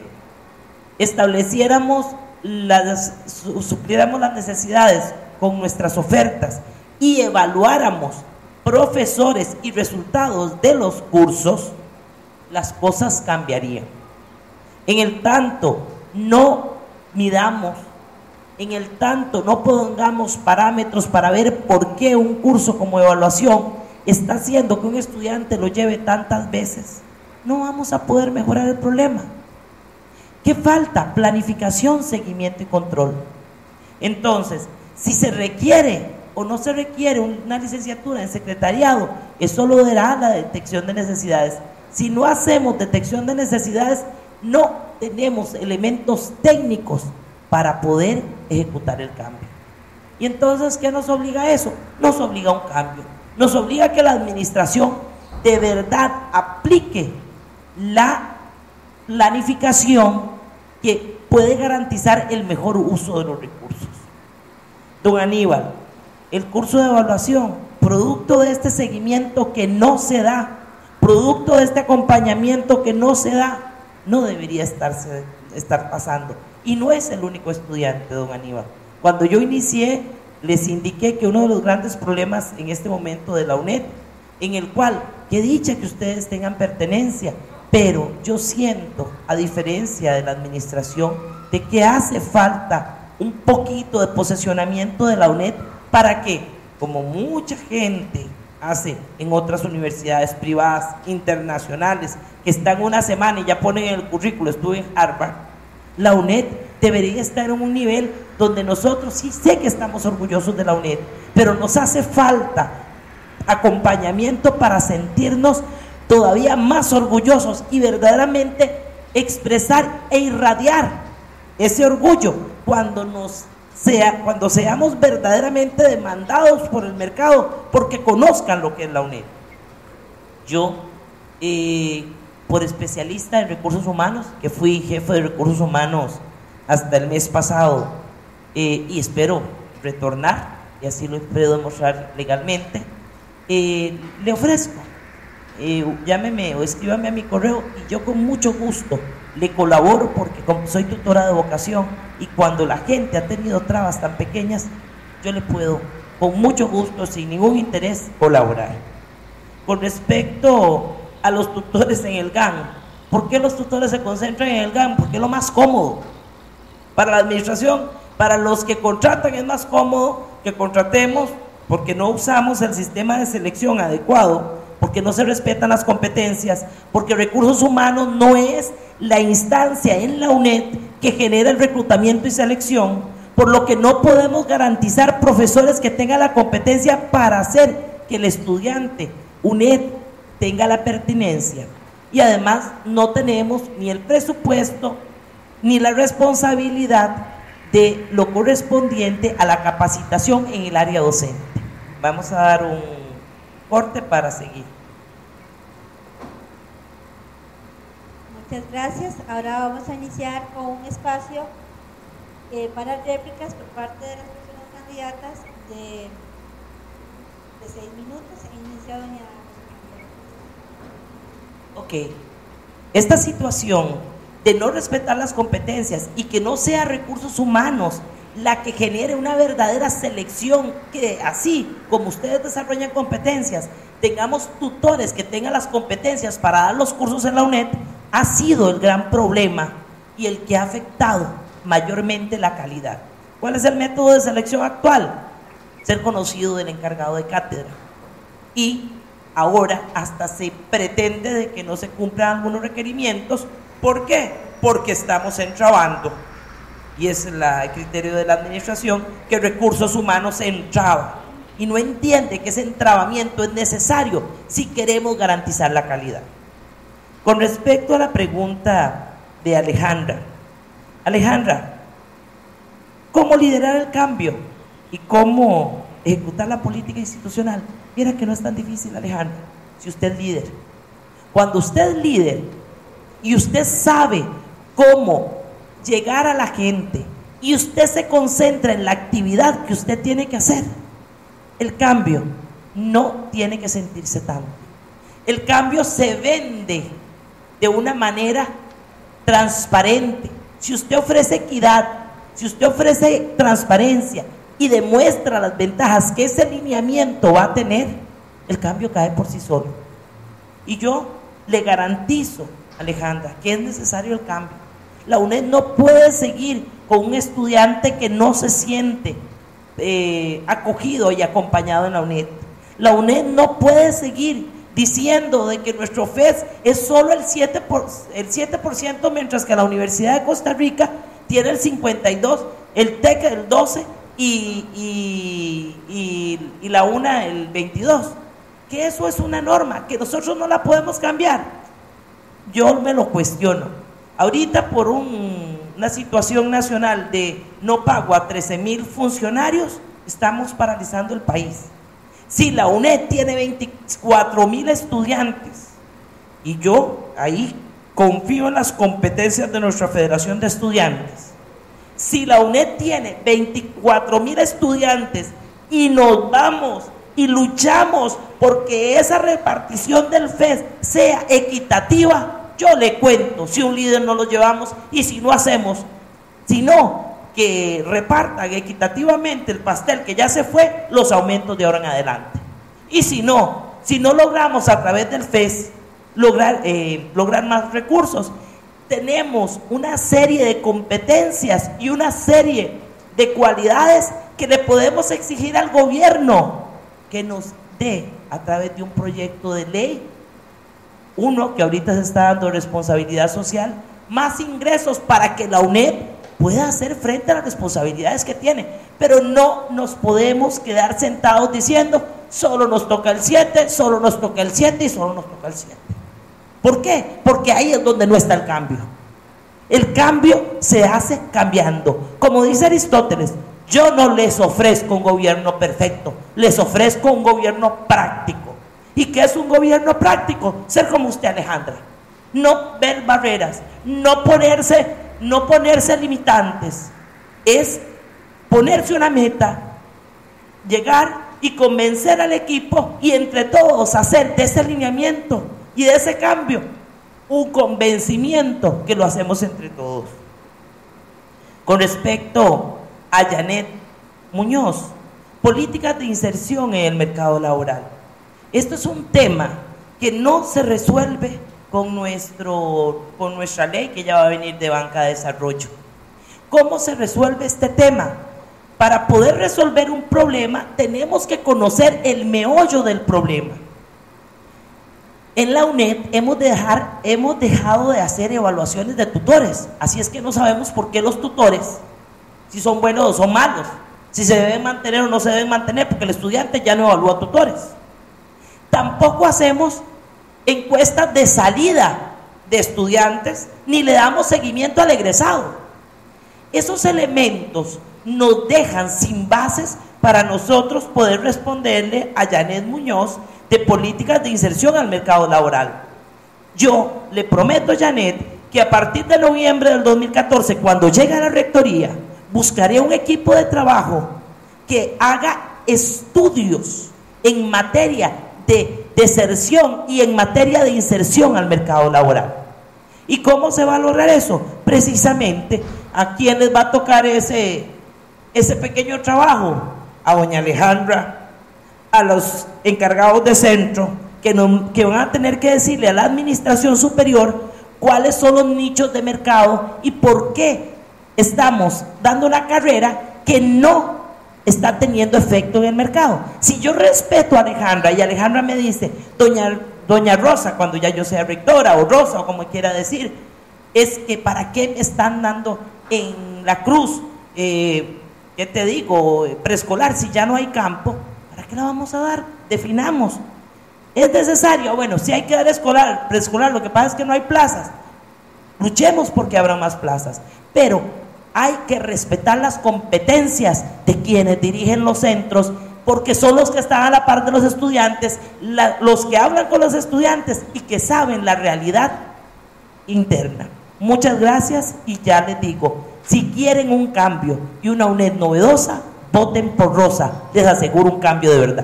supliéramos las necesidades con nuestras ofertas y evaluáramos profesores y resultados de los cursos, las cosas cambiarían. En el tanto no midamos, en el tanto no pongamos parámetros para ver por qué un curso como evaluación está haciendo que un estudiante lo lleve tantas veces, no vamos a poder mejorar el problema. ¿Qué falta? Planificación, seguimiento y control. Entonces, si se requiere o no se requiere una licenciatura en secretariado, eso lo dará la detección de necesidades. Si no hacemos detección de necesidades, no tenemos elementos técnicos para poder ejecutar el cambio. Y entonces, ¿qué nos obliga a eso? Nos obliga a un cambio. Nos obliga a que la administración de verdad aplique la planificación que puede garantizar el mejor uso de los recursos. Don Aníbal, el curso de evaluación, producto de este seguimiento que no se da, producto de este acompañamiento que no se da, no debería estar pasando. Y no es el único estudiante, don Aníbal. Cuando yo inicié, les indiqué que uno de los grandes problemas en este momento de la UNED, en el cual, qué dicha que ustedes tengan pertenencia, pero yo siento, a diferencia de la administración, de que hace falta un poquito de posesionamiento de la UNED para que, como mucha gente hace en otras universidades privadas internacionales, que están una semana y ya ponen en el currículo, estuve en Harvard, la UNED debería estar en un nivel donde nosotros sí sé que estamos orgullosos de la UNED, pero nos hace falta acompañamiento para sentirnos todavía más orgullosos y verdaderamente expresar e irradiar ese orgullo cuando seamos verdaderamente demandados por el mercado, porque conozcan lo que es la UNED. Yo, por especialista en recursos humanos, que fui jefe de recursos humanos hasta el mes pasado, y espero retornar, y así lo puedo demostrar legalmente, le ofrezco, llámeme o escríbame a mi correo y yo con mucho gusto le colaboro, porque como soy tutora de vocación y cuando la gente ha tenido trabas tan pequeñas, yo le puedo con mucho gusto, sin ningún interés, colaborar. Con respecto a los tutores en el GAN, ¿por qué los tutores se concentran en el GAN? Porque es lo más cómodo para la administración. Para los que contratan es más cómodo que contratemos, porque no usamos el sistema de selección adecuado, porque no se respetan las competencias, porque recursos humanos no es la instancia en la UNED que genera el reclutamiento y selección, por lo que no podemos garantizar profesores que tengan la competencia para hacer que el estudiante UNED tenga la pertinencia. Y además no tenemos ni el presupuesto ni la responsabilidad de lo correspondiente a la capacitación en el área docente. Vamos a dar un corte para seguir. Muchas gracias. Ahora vamos a iniciar con un espacio para réplicas por parte de las personas candidatas de 6 minutos. Inicia doña. Ok. Esta situación de no respetar las competencias y que no sea recursos humanos la que genere una verdadera selección, que así como ustedes desarrollan competencias, tengamos tutores que tengan las competencias para dar los cursos en la UNED, ha sido el gran problema y el que ha afectado mayormente la calidad. ¿Cuál es el método de selección actual? Ser conocido del encargado de cátedra. Y ahora hasta se pretende de que no se cumplan algunos requerimientos. ¿Por qué? Porque estamos entrabando, y es el criterio de la administración, que recursos humanos se entraba y no entiende que ese entrabamiento es necesario si queremos garantizar la calidad. Con respecto a la pregunta de Alejandra, ¿cómo liderar el cambio y cómo ejecutar la política institucional? Mira que no es tan difícil, Alejandra, si usted es líder. Cuando usted es líder y usted sabe cómo llegar a la gente y usted se concentra en la actividad que usted tiene que hacer, el cambio no tiene que sentirse tanto. El cambio se vende de una manera transparente. Si usted ofrece equidad, si usted ofrece transparencia y demuestra las ventajas que ese lineamiento va a tener, el cambio cae por sí solo. Y yo le garantizo, Alejandra, que es necesario el cambio. La UNED no puede seguir con un estudiante que no se siente acogido y acompañado en la UNED. La UNED no puede seguir diciendo de que nuestro FES es solo el 7%, mientras que la Universidad de Costa Rica tiene el 52%, el TEC el 12% y la UNA el 22%. Que eso es una norma, que nosotros no la podemos cambiar. Yo me lo cuestiono. Ahorita por una situación nacional de no pago a 13,000 funcionarios, estamos paralizando el país. Si la UNED tiene 24,000 estudiantes, y yo ahí confío en las competencias de nuestra Federación de Estudiantes, si la UNED tiene 24,000 estudiantes y nos vamos y luchamos porque esa repartición del FES sea equitativa, yo le cuento si un líder no lo llevamos y si no hacemos, sino que repartan equitativamente el pastel que ya se fue, los aumentos de ahora en adelante. Y si no logramos a través del FES lograr más recursos, tenemos una serie de competencias y una serie de cualidades que le podemos exigir al gobierno que nos dé a través de un proyecto de ley. Uno, que ahorita se está dando responsabilidad social, más ingresos para que la UNED pueda hacer frente a las responsabilidades que tiene. Pero no nos podemos quedar sentados diciendo, solo nos toca el 7, solo nos toca el 7 y solo nos toca el 7. ¿Por qué? Porque ahí es donde no está el cambio. El cambio se hace cambiando. Como dice Aristóteles, yo no les ofrezco un gobierno perfecto, les ofrezco un gobierno práctico. ¿Y qué es un gobierno práctico? Ser como usted, Alejandra. No ver barreras, no ponerse limitantes. Es ponerse una meta, llegar y convencer al equipo y entre todos hacer de ese alineamiento y de ese cambio un convencimiento que lo hacemos entre todos. Con respecto a Janet Muñoz, políticas de inserción en el mercado laboral. Esto es un tema que no se resuelve con nuestra ley que ya va a venir de banca de desarrollo. ¿Cómo se resuelve este tema? Para poder resolver un problema tenemos que conocer el meollo del problema. En la UNED hemos dejado de hacer evaluaciones de tutores, así es que no sabemos por qué los tutores, si son buenos o son malos, si se deben mantener o no se deben mantener, porque el estudiante ya no evalúa tutores. Tampoco hacemos encuestas de salida de estudiantes, ni le damos seguimiento al egresado. Esos elementos nos dejan sin bases para nosotros poder responderle a Janet Muñoz de políticas de inserción al mercado laboral. Yo le prometo a Janet que a partir de noviembre del 2014, cuando llegue a la rectoría, buscaré un equipo de trabajo que haga estudios en materia de deserción y en materia de inserción al mercado laboral. ¿Y cómo se va a lograr eso? Precisamente, ¿a quién les va a tocar ese pequeño trabajo? A doña Alejandra, a los encargados de centro, que van a tener que decirle a la administración superior cuáles son los nichos de mercado y por qué estamos dando una carrera que no está teniendo efecto en el mercado. Si yo respeto a Alejandra y Alejandra me dice, doña Rosa, cuando ya yo sea rectora, o Rosa, o como quiera decir, es que ¿para qué me están dando en la Cruz, qué te digo, preescolar, si ya no hay campo? ¿Para qué la vamos a dar? Definamos. ¿Es necesario? Bueno, si hay que dar preescolar, lo que pasa es que no hay plazas. Luchemos porque habrá más plazas, pero hay que respetar las competencias de quienes dirigen los centros, porque son los que están a la par de los estudiantes, los que hablan con los estudiantes y que saben la realidad interna. Muchas gracias y ya les digo, si quieren un cambio y una UNED novedosa, voten por Rosa, les aseguro un cambio de verdad.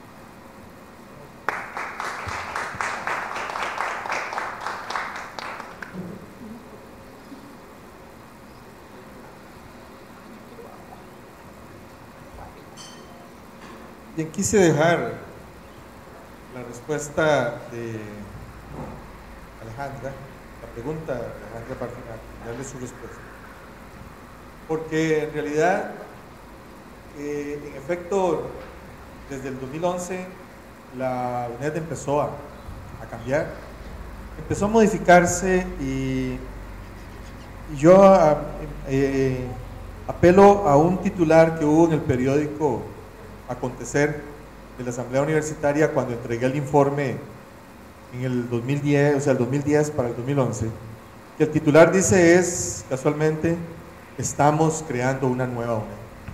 Bien, quise dejar la respuesta de Alejandra, la pregunta de Alejandra para darle su respuesta. Porque en realidad, en efecto, desde el 2011, la UNED empezó a cambiar, empezó a modificarse y yo apelo a un titular que hubo en el periódico Acontecer de la Asamblea Universitaria cuando entregué el informe en el 2010, o sea, el 2010 para el 2011, que el titular dice es, casualmente, estamos creando una nueva UNED.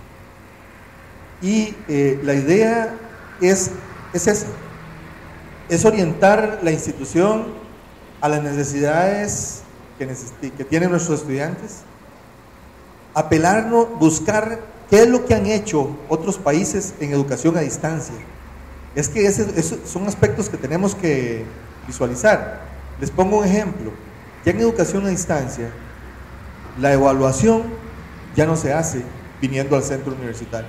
Y la idea es esa, es orientar la institución a las necesidades que tienen nuestros estudiantes, apelarnos, buscar ¿qué es lo que han hecho otros países en educación a distancia? Es que esos son aspectos que tenemos que visualizar. Les pongo un ejemplo. Ya en educación a distancia, la evaluación ya no se hace viniendo al centro universitario.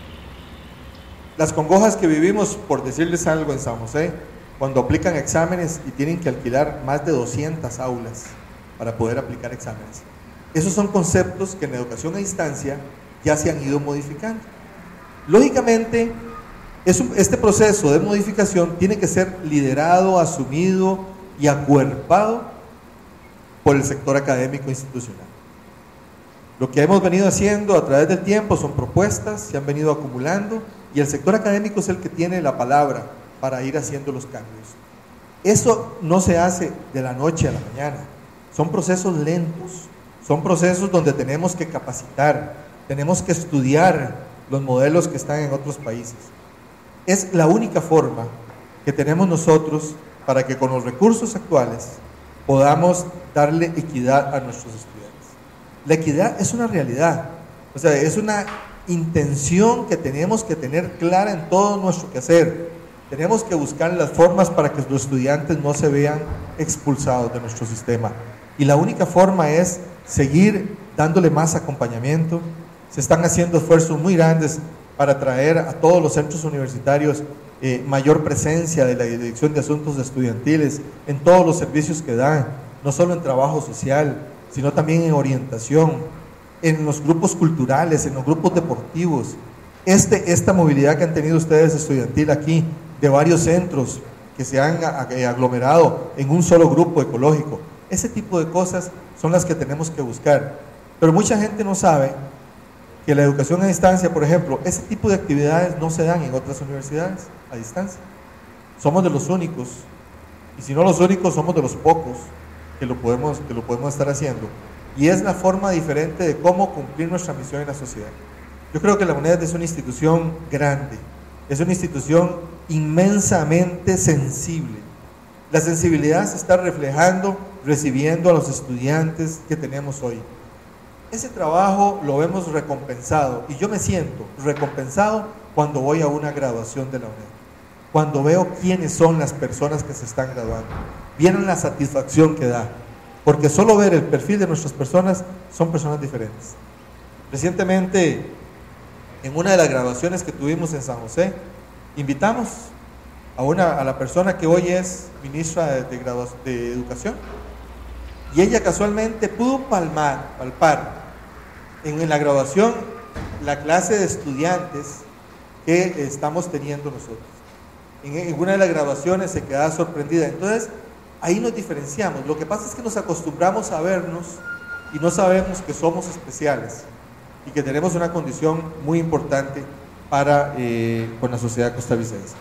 Las congojas que vivimos, por decirles algo, en San José, cuando aplican exámenes y tienen que alquilar más de 200 aulas para poder aplicar exámenes. Esos son conceptos que en educación a distancia ya se han ido modificando. Lógicamente, este proceso de modificación tiene que ser liderado, asumido y acuerpado por el sector académico institucional. Lo que hemos venido haciendo a través del tiempo son propuestas, se han venido acumulando y el sector académico es el que tiene la palabra para ir haciendo los cambios. Eso no se hace de la noche a la mañana, son procesos lentos, son procesos donde tenemos que capacitar, tenemos que estudiar los modelos que están en otros países. Es la única forma que tenemos nosotros para que con los recursos actuales podamos darle equidad a nuestros estudiantes. La equidad es una realidad, o sea, es una intención que tenemos que tener clara en todo nuestro quehacer. Tenemos que buscar las formas para que los estudiantes no se vean expulsados de nuestro sistema. Y la única forma es seguir dándole más acompañamiento. Se están haciendo esfuerzos muy grandes para traer a todos los centros universitarios mayor presencia de la Dirección de Asuntos Estudiantiles en todos los servicios que dan, no solo en trabajo social, sino también en orientación, en los grupos culturales, en los grupos deportivos. Esta movilidad que han tenido ustedes estudiantil aquí, de varios centros que se han aglomerado en un solo grupo ecológico, ese tipo de cosas son las que tenemos que buscar. Pero mucha gente no sabe que la educación a distancia, por ejemplo, ese tipo de actividades no se dan en otras universidades a distancia. Somos de los únicos, y si no los únicos, somos de los pocos que lo podemos estar haciendo. y es la forma diferente de cómo cumplir nuestra misión en la sociedad. Yo creo que la UNED es una institución grande, es una institución inmensamente sensible. La sensibilidad se está reflejando, recibiendo a los estudiantes que tenemos hoy. Ese trabajo lo vemos recompensado, y yo me siento recompensado cuando voy a una graduación de la UNED, cuando veo quiénes son las personas que se están graduando. Vieron la satisfacción que da, porque solo ver el perfil de nuestras personas, son personas diferentes. Recientemente, en una de las graduaciones que tuvimos en San José, invitamos a la persona que hoy es ministra de Educación, y ella casualmente pudo palpar en la graduación la clase de estudiantes que estamos teniendo nosotros. En una de las graduaciones se quedaba sorprendida. Entonces, ahí nos diferenciamos. Lo que pasa es que nos acostumbramos a vernos y no sabemos que somos especiales y que tenemos una condición muy importante con la sociedad costarricense.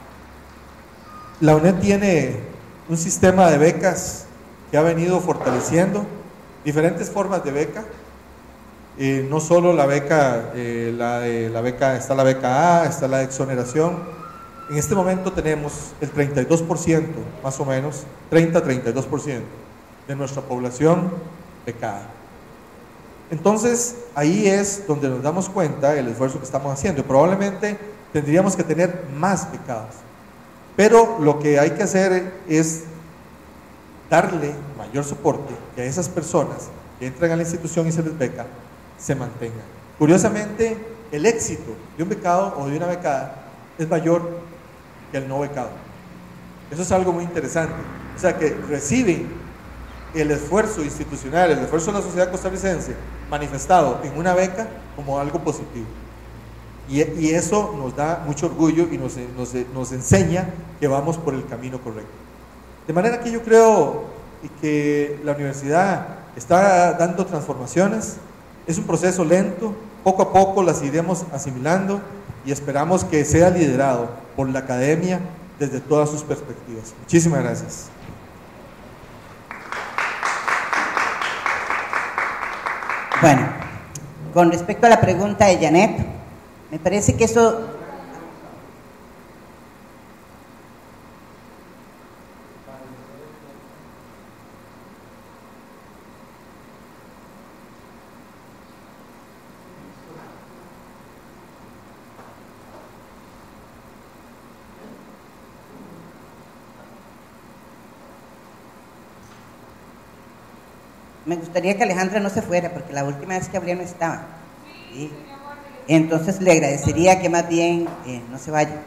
La UNED tiene un sistema de becas que ha venido fortaleciendo diferentes formas de beca. No solo la beca, está la beca A, está la exoneración. En este momento tenemos el 32%, más o menos, 30-32% de nuestra población becada. Entonces, ahí es donde nos damos cuenta del esfuerzo que estamos haciendo. Probablemente tendríamos que tener más becados, pero lo que hay que hacer es darle mayor soporte, que a esas personas que entran a la institución y se les beca, se mantengan. Curiosamente, el éxito de un becado o de una becada es mayor que el no becado. Eso es algo muy interesante. O sea, que reciben el esfuerzo institucional, el esfuerzo de la sociedad costarricense manifestado en una beca como algo positivo. Y eso nos da mucho orgullo y nos enseña que vamos por el camino correcto. De manera que yo creo que la universidad está dando transformaciones. Es un proceso lento, poco a poco las iremos asimilando y esperamos que sea liderado por la academia desde todas sus perspectivas. Muchísimas gracias. Bueno, con respecto a la pregunta de Janet, me parece que eso... Me gustaría que Alejandra no se fuera, porque la última vez que hablé no estaba. ¿Sí? Entonces le agradecería que más bien no se vaya.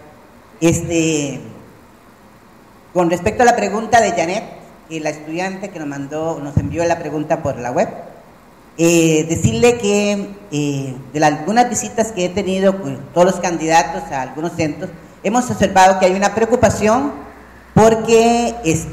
Con respecto a la pregunta de Janet, la estudiante que nos envió la pregunta por la web, decirle que de algunas visitas que he tenido con todos los candidatos a algunos centros, hemos observado que hay una preocupación porque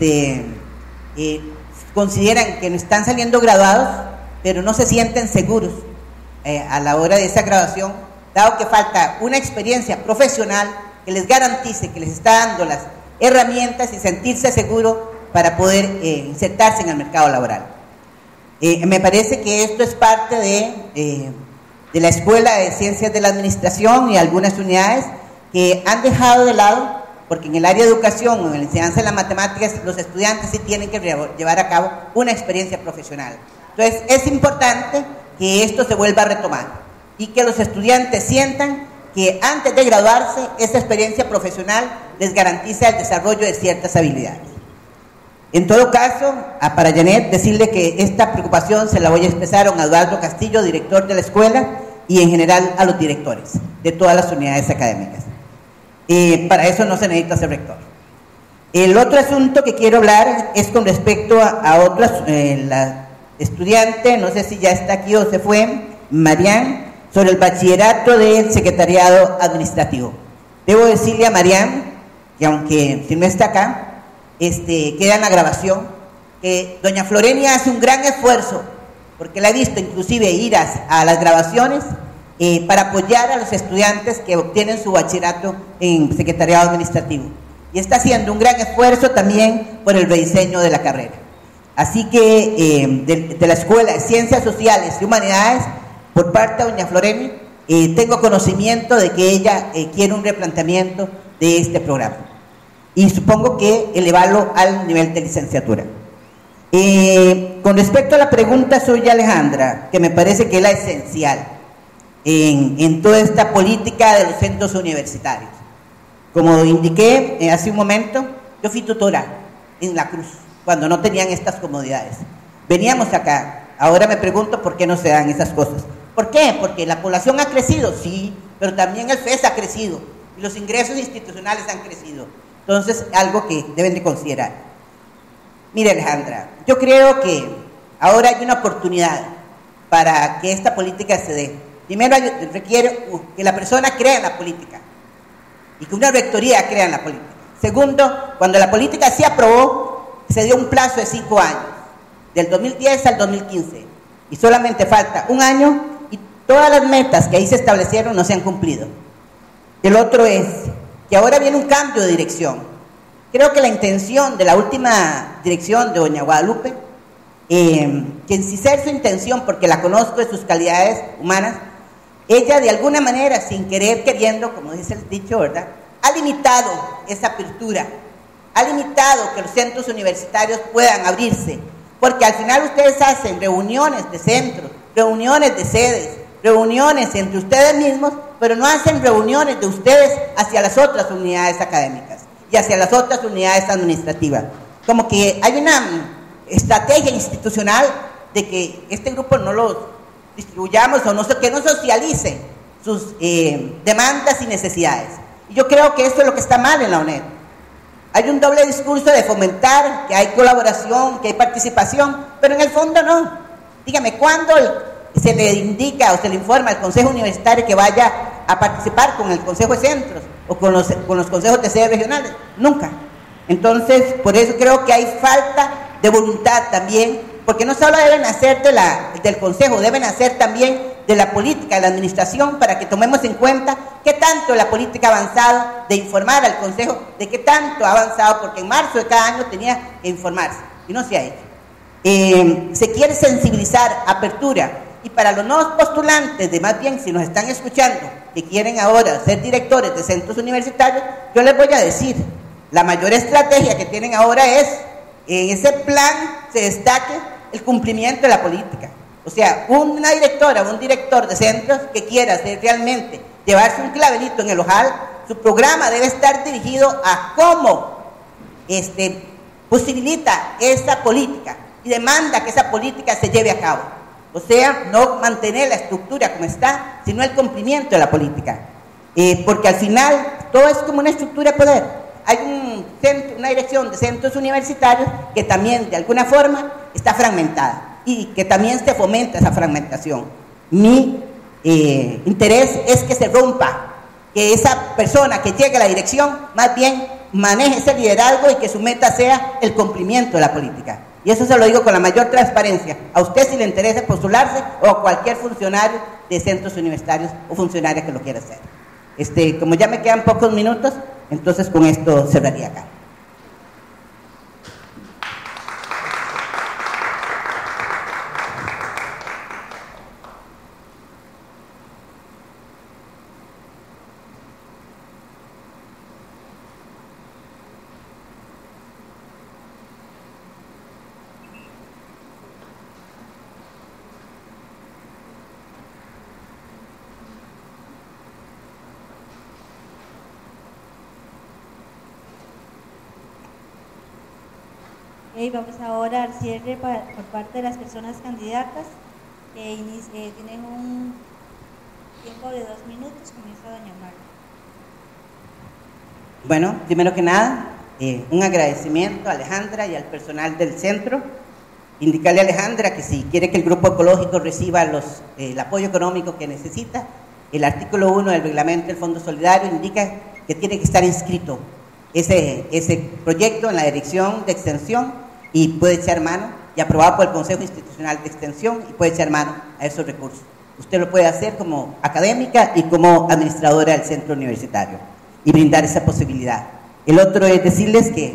consideran que no están saliendo graduados, pero no se sienten seguros a la hora de esa graduación, dado que falta una experiencia profesional que les garantice, que les está dando las herramientas y sentirse seguro para poder insertarse en el mercado laboral. Me parece que esto es parte de la Escuela de Ciencias de la Administración y algunas unidades que han dejado de lado, porque en el área de educación o en la enseñanza de las matemáticas los estudiantes sí tienen que llevar a cabo una experiencia profesional. Entonces es importante que esto se vuelva a retomar y que los estudiantes sientan que antes de graduarse esa experiencia profesional les garantiza el desarrollo de ciertas habilidades. En todo caso, para Janet decirle que esta preocupación se la voy a expresar a don Eduardo Castillo, director de la escuela, y en general a los directores de todas las unidades académicas. Para eso no se necesita ser rector. El otro asunto que quiero hablar es con respecto a otras, la estudiante, no sé si ya está aquí o se fue, Marian, sobre el bachillerato del secretariado administrativo. Debo decirle a Marian, que aunque si no está acá, queda en la grabación, que doña Florenia hace un gran esfuerzo, porque la he visto inclusive ir a las grabaciones, para apoyar a los estudiantes que obtienen su bachillerato en secretariado administrativo, y está haciendo un gran esfuerzo también por el rediseño de la carrera. Así que de la Escuela de Ciencias Sociales y Humanidades, por parte de doña Floreni, tengo conocimiento de que ella quiere un replanteamiento de este programa. Y supongo que elevarlo al nivel de licenciatura. Con respecto a la pregunta suya, Alejandra, que me parece que es la esencial en toda esta política de los centros universitarios. Como indiqué hace un momento, yo fui tutora en la Cruz, cuando no tenían estas comodidades. Veníamos acá, ahora me pregunto por qué no se dan esas cosas. ¿Por qué? Porque la población ha crecido, sí, pero también el FES ha crecido y los ingresos institucionales han crecido. Entonces, algo que deben de considerar. Mire, Alejandra, yo creo que ahora hay una oportunidad para que esta política se dé. Primero requiere que la persona crea en la política y que una rectoría crea en la política. Segundo, cuando la política se aprobó, se dio un plazo de 5 años, del 2010 al 2015, y solamente falta un año y todas las metas que ahí se establecieron no se han cumplido. El otro es que ahora viene un cambio de dirección. Creo que la intención de la última dirección de doña Guadalupe, que en sí ser su intención, porque la conozco de sus calidades humanas, ella de alguna manera, sin querer, queriendo, como dice el dicho, ¿verdad?, ha limitado esa apertura, ha limitado que los centros universitarios puedan abrirse, porque al final ustedes hacen reuniones de centros, reuniones de sedes, reuniones entre ustedes mismos, pero no hacen reuniones de ustedes hacia las otras unidades académicas y hacia las otras unidades administrativas. Como que hay una estrategia institucional de que este grupo no los distribuyamos o no, que no socialicen sus demandas y necesidades. Y yo creo que esto es lo que está mal en la UNED. Hay un doble discurso de fomentar que hay colaboración, que hay participación, pero en el fondo no. Dígame, ¿cuándo se le indica o se le informa al Consejo Universitario que vaya a participar con el Consejo de Centros o con los consejos de sede regionales? Nunca. Entonces, por eso creo que hay falta de voluntad también, porque no solo deben hacer del Consejo, deben hacer también de la política, de la administración, para que tomemos en cuenta qué tanto la política ha avanzado, de informar al Consejo de qué tanto ha avanzado, porque en marzo de cada año tenía que informarse y no se ha hecho. Se quiere sensibilizar, apertura, y para los nuevos postulantes, de más bien si nos están escuchando, que quieren ahora ser directores de centros universitarios, yo les voy a decir, la mayor estrategia que tienen ahora es, en ese plan se destaque el cumplimiento de la política. O sea, una directora o un director de centros que quiera hacer realmente llevarse un clavelito en el ojal, su programa debe estar dirigido a cómo posibilita esa política y demanda que esa política se lleve a cabo. O sea, no mantener la estructura como está, sino el cumplimiento de la política. Porque al final todo es como una estructura de poder. Hay una dirección de centros universitarios que también de alguna forma está fragmentada y que también se fomenta esa fragmentación. Mi interés es que se rompa, que esa persona que llegue a la dirección más bien maneje ese liderazgo y que su meta sea el cumplimiento de la política. Y eso se lo digo con la mayor transparencia. A usted si le interesa postularse o a cualquier funcionario de centros universitarios o funcionaria que lo quiera hacer. Como ya me quedan pocos minutos, entonces con esto cerraría acá. Vamos ahora al cierre por parte de las personas candidatas que tienen un tiempo de 2 minutos. Comienza doña Marta. Bueno, primero que nada, un agradecimiento a Alejandra y al personal del centro. Indicarle a Alejandra que si quiere que el grupo ecológico reciba el apoyo económico que necesita, el artículo 1 del reglamento del Fondo Solidario indica que tiene que estar inscrito ese proyecto en la dirección de extensión y puede echar mano, y aprobado por el Consejo Institucional de Extensión, y puede echar mano a esos recursos. Usted lo puede hacer como académica y como administradora del centro universitario y brindar esa posibilidad. El otro es decirles que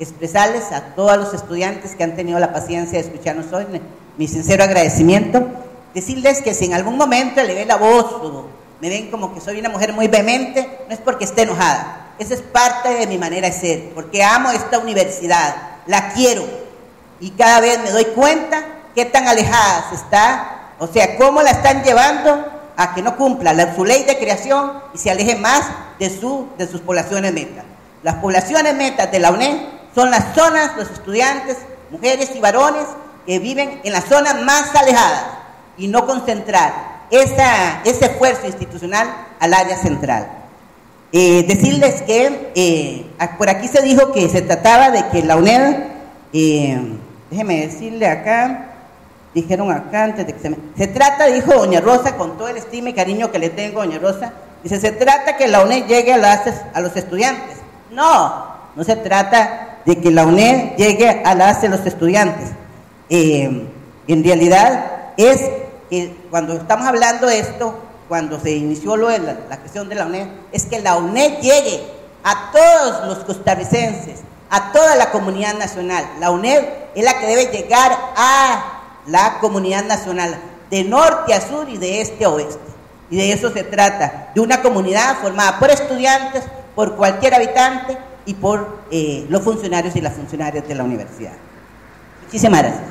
expresarles a todos los estudiantes que han tenido la paciencia de escucharnos hoy mi sincero agradecimiento, decirles que si en algún momento le ve la voz o me ven como que soy una mujer muy vehemente, no es porque esté enojada, esa es parte de mi manera de ser, porque amo esta universidad, la quiero y cada vez me doy cuenta qué tan alejada se está, o sea, cómo la están llevando a que no cumpla su ley de creación y se aleje más de sus poblaciones metas. Las poblaciones metas de la UNED son las zonas, los estudiantes, mujeres y varones que viven en las zonas más alejadas y no concentrar ese esfuerzo institucional al área central. Decirles que por aquí se dijo que se trataba de que la UNED, déjeme decirle acá, dijeron acá antes de que se trata, dijo doña Rosa, con todo el estima y cariño que le tengo a doña Rosa, dice, se trata que la UNED llegue a los estudiantes. No se trata de que la UNED llegue a los estudiantes. En realidad es que cuando estamos hablando de esto, cuando se inició lo de la cuestión de la UNED, es que la UNED llegue a todos los costarricenses, a toda la comunidad nacional. La UNED es la que debe llegar a la comunidad nacional, de norte a sur y de este a oeste. Y de eso se trata, de una comunidad formada por estudiantes, por cualquier habitante y por los funcionarios y las funcionarias de la universidad. Muchísimas gracias.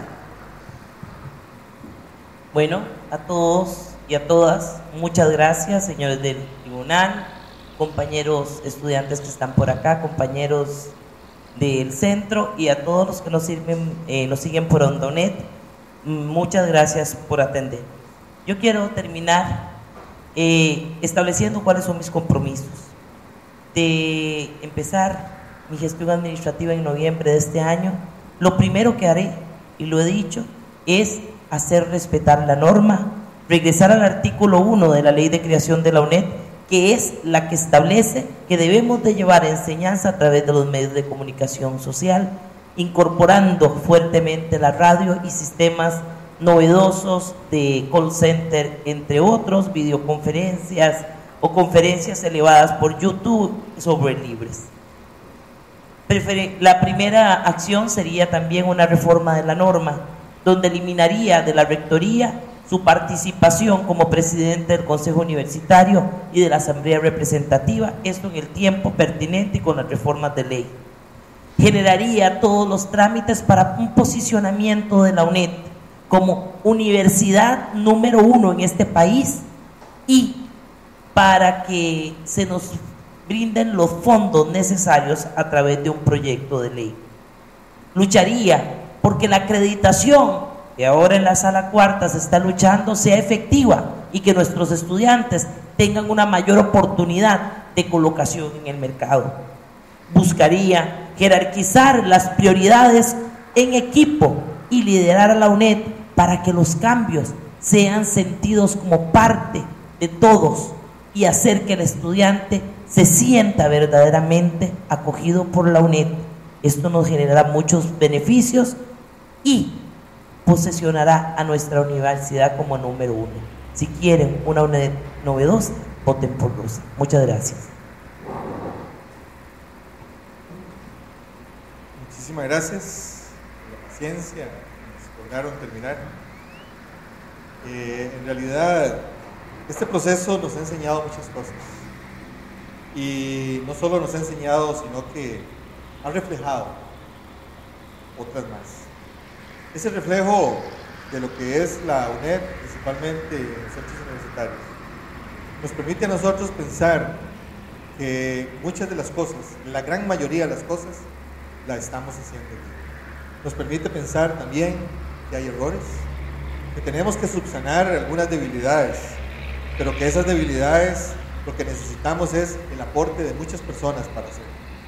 Bueno, a todos y a todas, muchas gracias, señores del tribunal, compañeros estudiantes que están por acá, compañeros del centro y a todos los que nos siguen por Ondonet. Muchas gracias por atender. Yo quiero terminar estableciendo cuáles son mis compromisos. De empezar mi gestión administrativa en noviembre de este año, lo primero que haré, y lo he dicho, es hacer respetar la norma, regresar al artículo 1 de la ley de creación de la UNED, que es la que establece que debemos de llevar enseñanza a través de los medios de comunicación social, incorporando fuertemente la radio y sistemas novedosos de call center, entre otros, videoconferencias o conferencias elevadas por YouTube sobre libres. La primera acción sería también una reforma de la norma, donde eliminaría de la rectoría su participación como presidente del Consejo Universitario y de la Asamblea Representativa, esto en el tiempo pertinente y con las reformas de ley. Generaría todos los trámites para un posicionamiento de la UNED como universidad número 1 en este país y para que se nos brinden los fondos necesarios a través de un proyecto de ley. Lucharía porque la acreditación que ahora en la sala cuarta se está luchando sea efectiva y que nuestros estudiantes tengan una mayor oportunidad de colocación en el mercado. Buscaría jerarquizar las prioridades en equipo y liderar a la UNED para que los cambios sean sentidos como parte de todos y hacer que el estudiante se sienta verdaderamente acogido por la UNED. Esto nos generará muchos beneficios y posesionará a nuestra universidad como número 1. Si quieren una UNED novedosa, voten por Rosa. Muchas gracias. Muchísimas gracias por la paciencia, nos lograron terminar. En realidad, este proceso nos ha enseñado muchas cosas. Y no solo nos ha enseñado, sino que ha reflejado otras más. Ese reflejo de lo que es la UNED, principalmente en los centros universitarios, nos permite a nosotros pensar que muchas de las cosas, la gran mayoría de las cosas, la estamos haciendo aquí. Nos permite pensar también que hay errores, que tenemos que subsanar algunas debilidades, pero que esas debilidades lo que necesitamos es el aporte de muchas personas para hacerlo.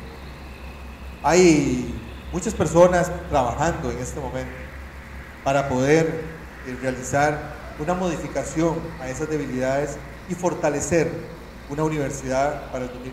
Hay muchas personas trabajando en este momento para poder realizar una modificación a esas debilidades y fortalecer una universidad para el 2014-2019.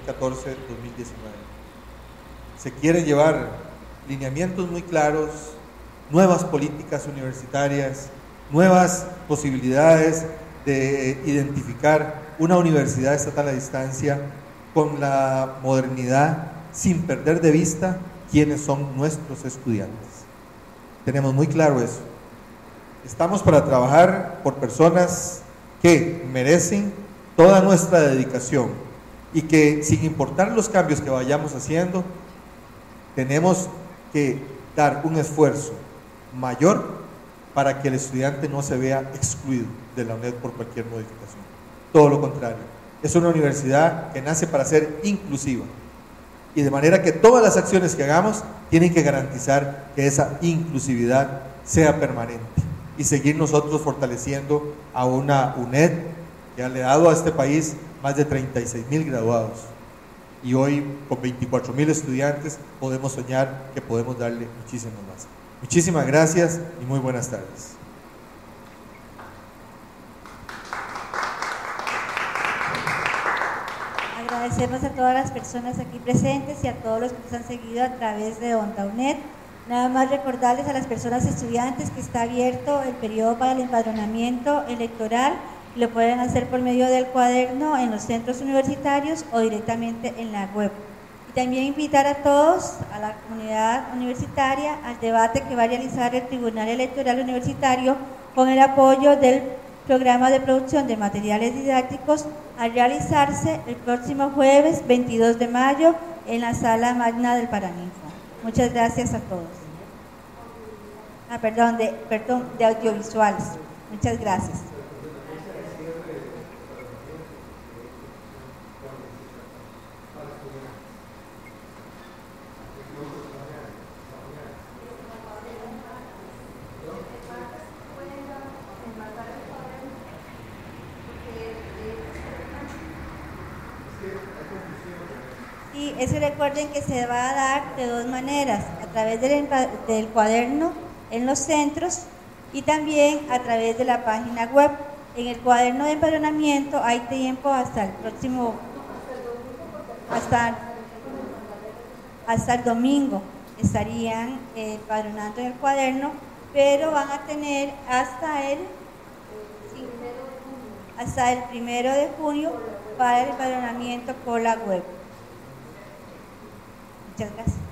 Se quieren llevar lineamientos muy claros, nuevas políticas universitarias, nuevas posibilidades de identificar una universidad estatal a distancia con la modernidad, sin perder de vista quiénes son nuestros estudiantes. Tenemos muy claro eso. Estamos para trabajar por personas que merecen toda nuestra dedicación y que, sin importar los cambios que vayamos haciendo, tenemos que dar un esfuerzo mayor para que el estudiante no se vea excluido de la UNED por cualquier modificación. Todo lo contrario, es una universidad que nace para ser inclusiva, y de manera que todas las acciones que hagamos tienen que garantizar que esa inclusividad sea permanente y seguir nosotros fortaleciendo a una UNED que le ha dado a este país más de 36,000 graduados, y hoy con 24,000 estudiantes podemos soñar que podemos darle muchísimo más. Muchísimas gracias y muy buenas tardes. Agradecemos a todas las personas aquí presentes y a todos los que nos han seguido a través de Onda UNED. Nada más recordarles a las personas estudiantes que está abierto el periodo para el empadronamiento electoral. Lo pueden hacer por medio del cuaderno en los centros universitarios o directamente en la web. Y también invitar a todos, a la comunidad universitaria, al debate que va a realizar el Tribunal Electoral Universitario con el apoyo del programa de producción de materiales didácticos, a realizarse el próximo jueves 22 de mayo en la sala magna del Paraninfo. Muchas gracias a todos. De audiovisuales. Muchas gracias. Sí, es que recuerden que se va a dar de dos maneras, a través del cuaderno en los centros y también a través de la página web. En el cuaderno de empadronamiento hay tiempo hasta el próximo, hasta el domingo estarían empadronando en el cuaderno, pero van a tener hasta el 1 de junio para el empadronamiento por la web. Muchas gracias.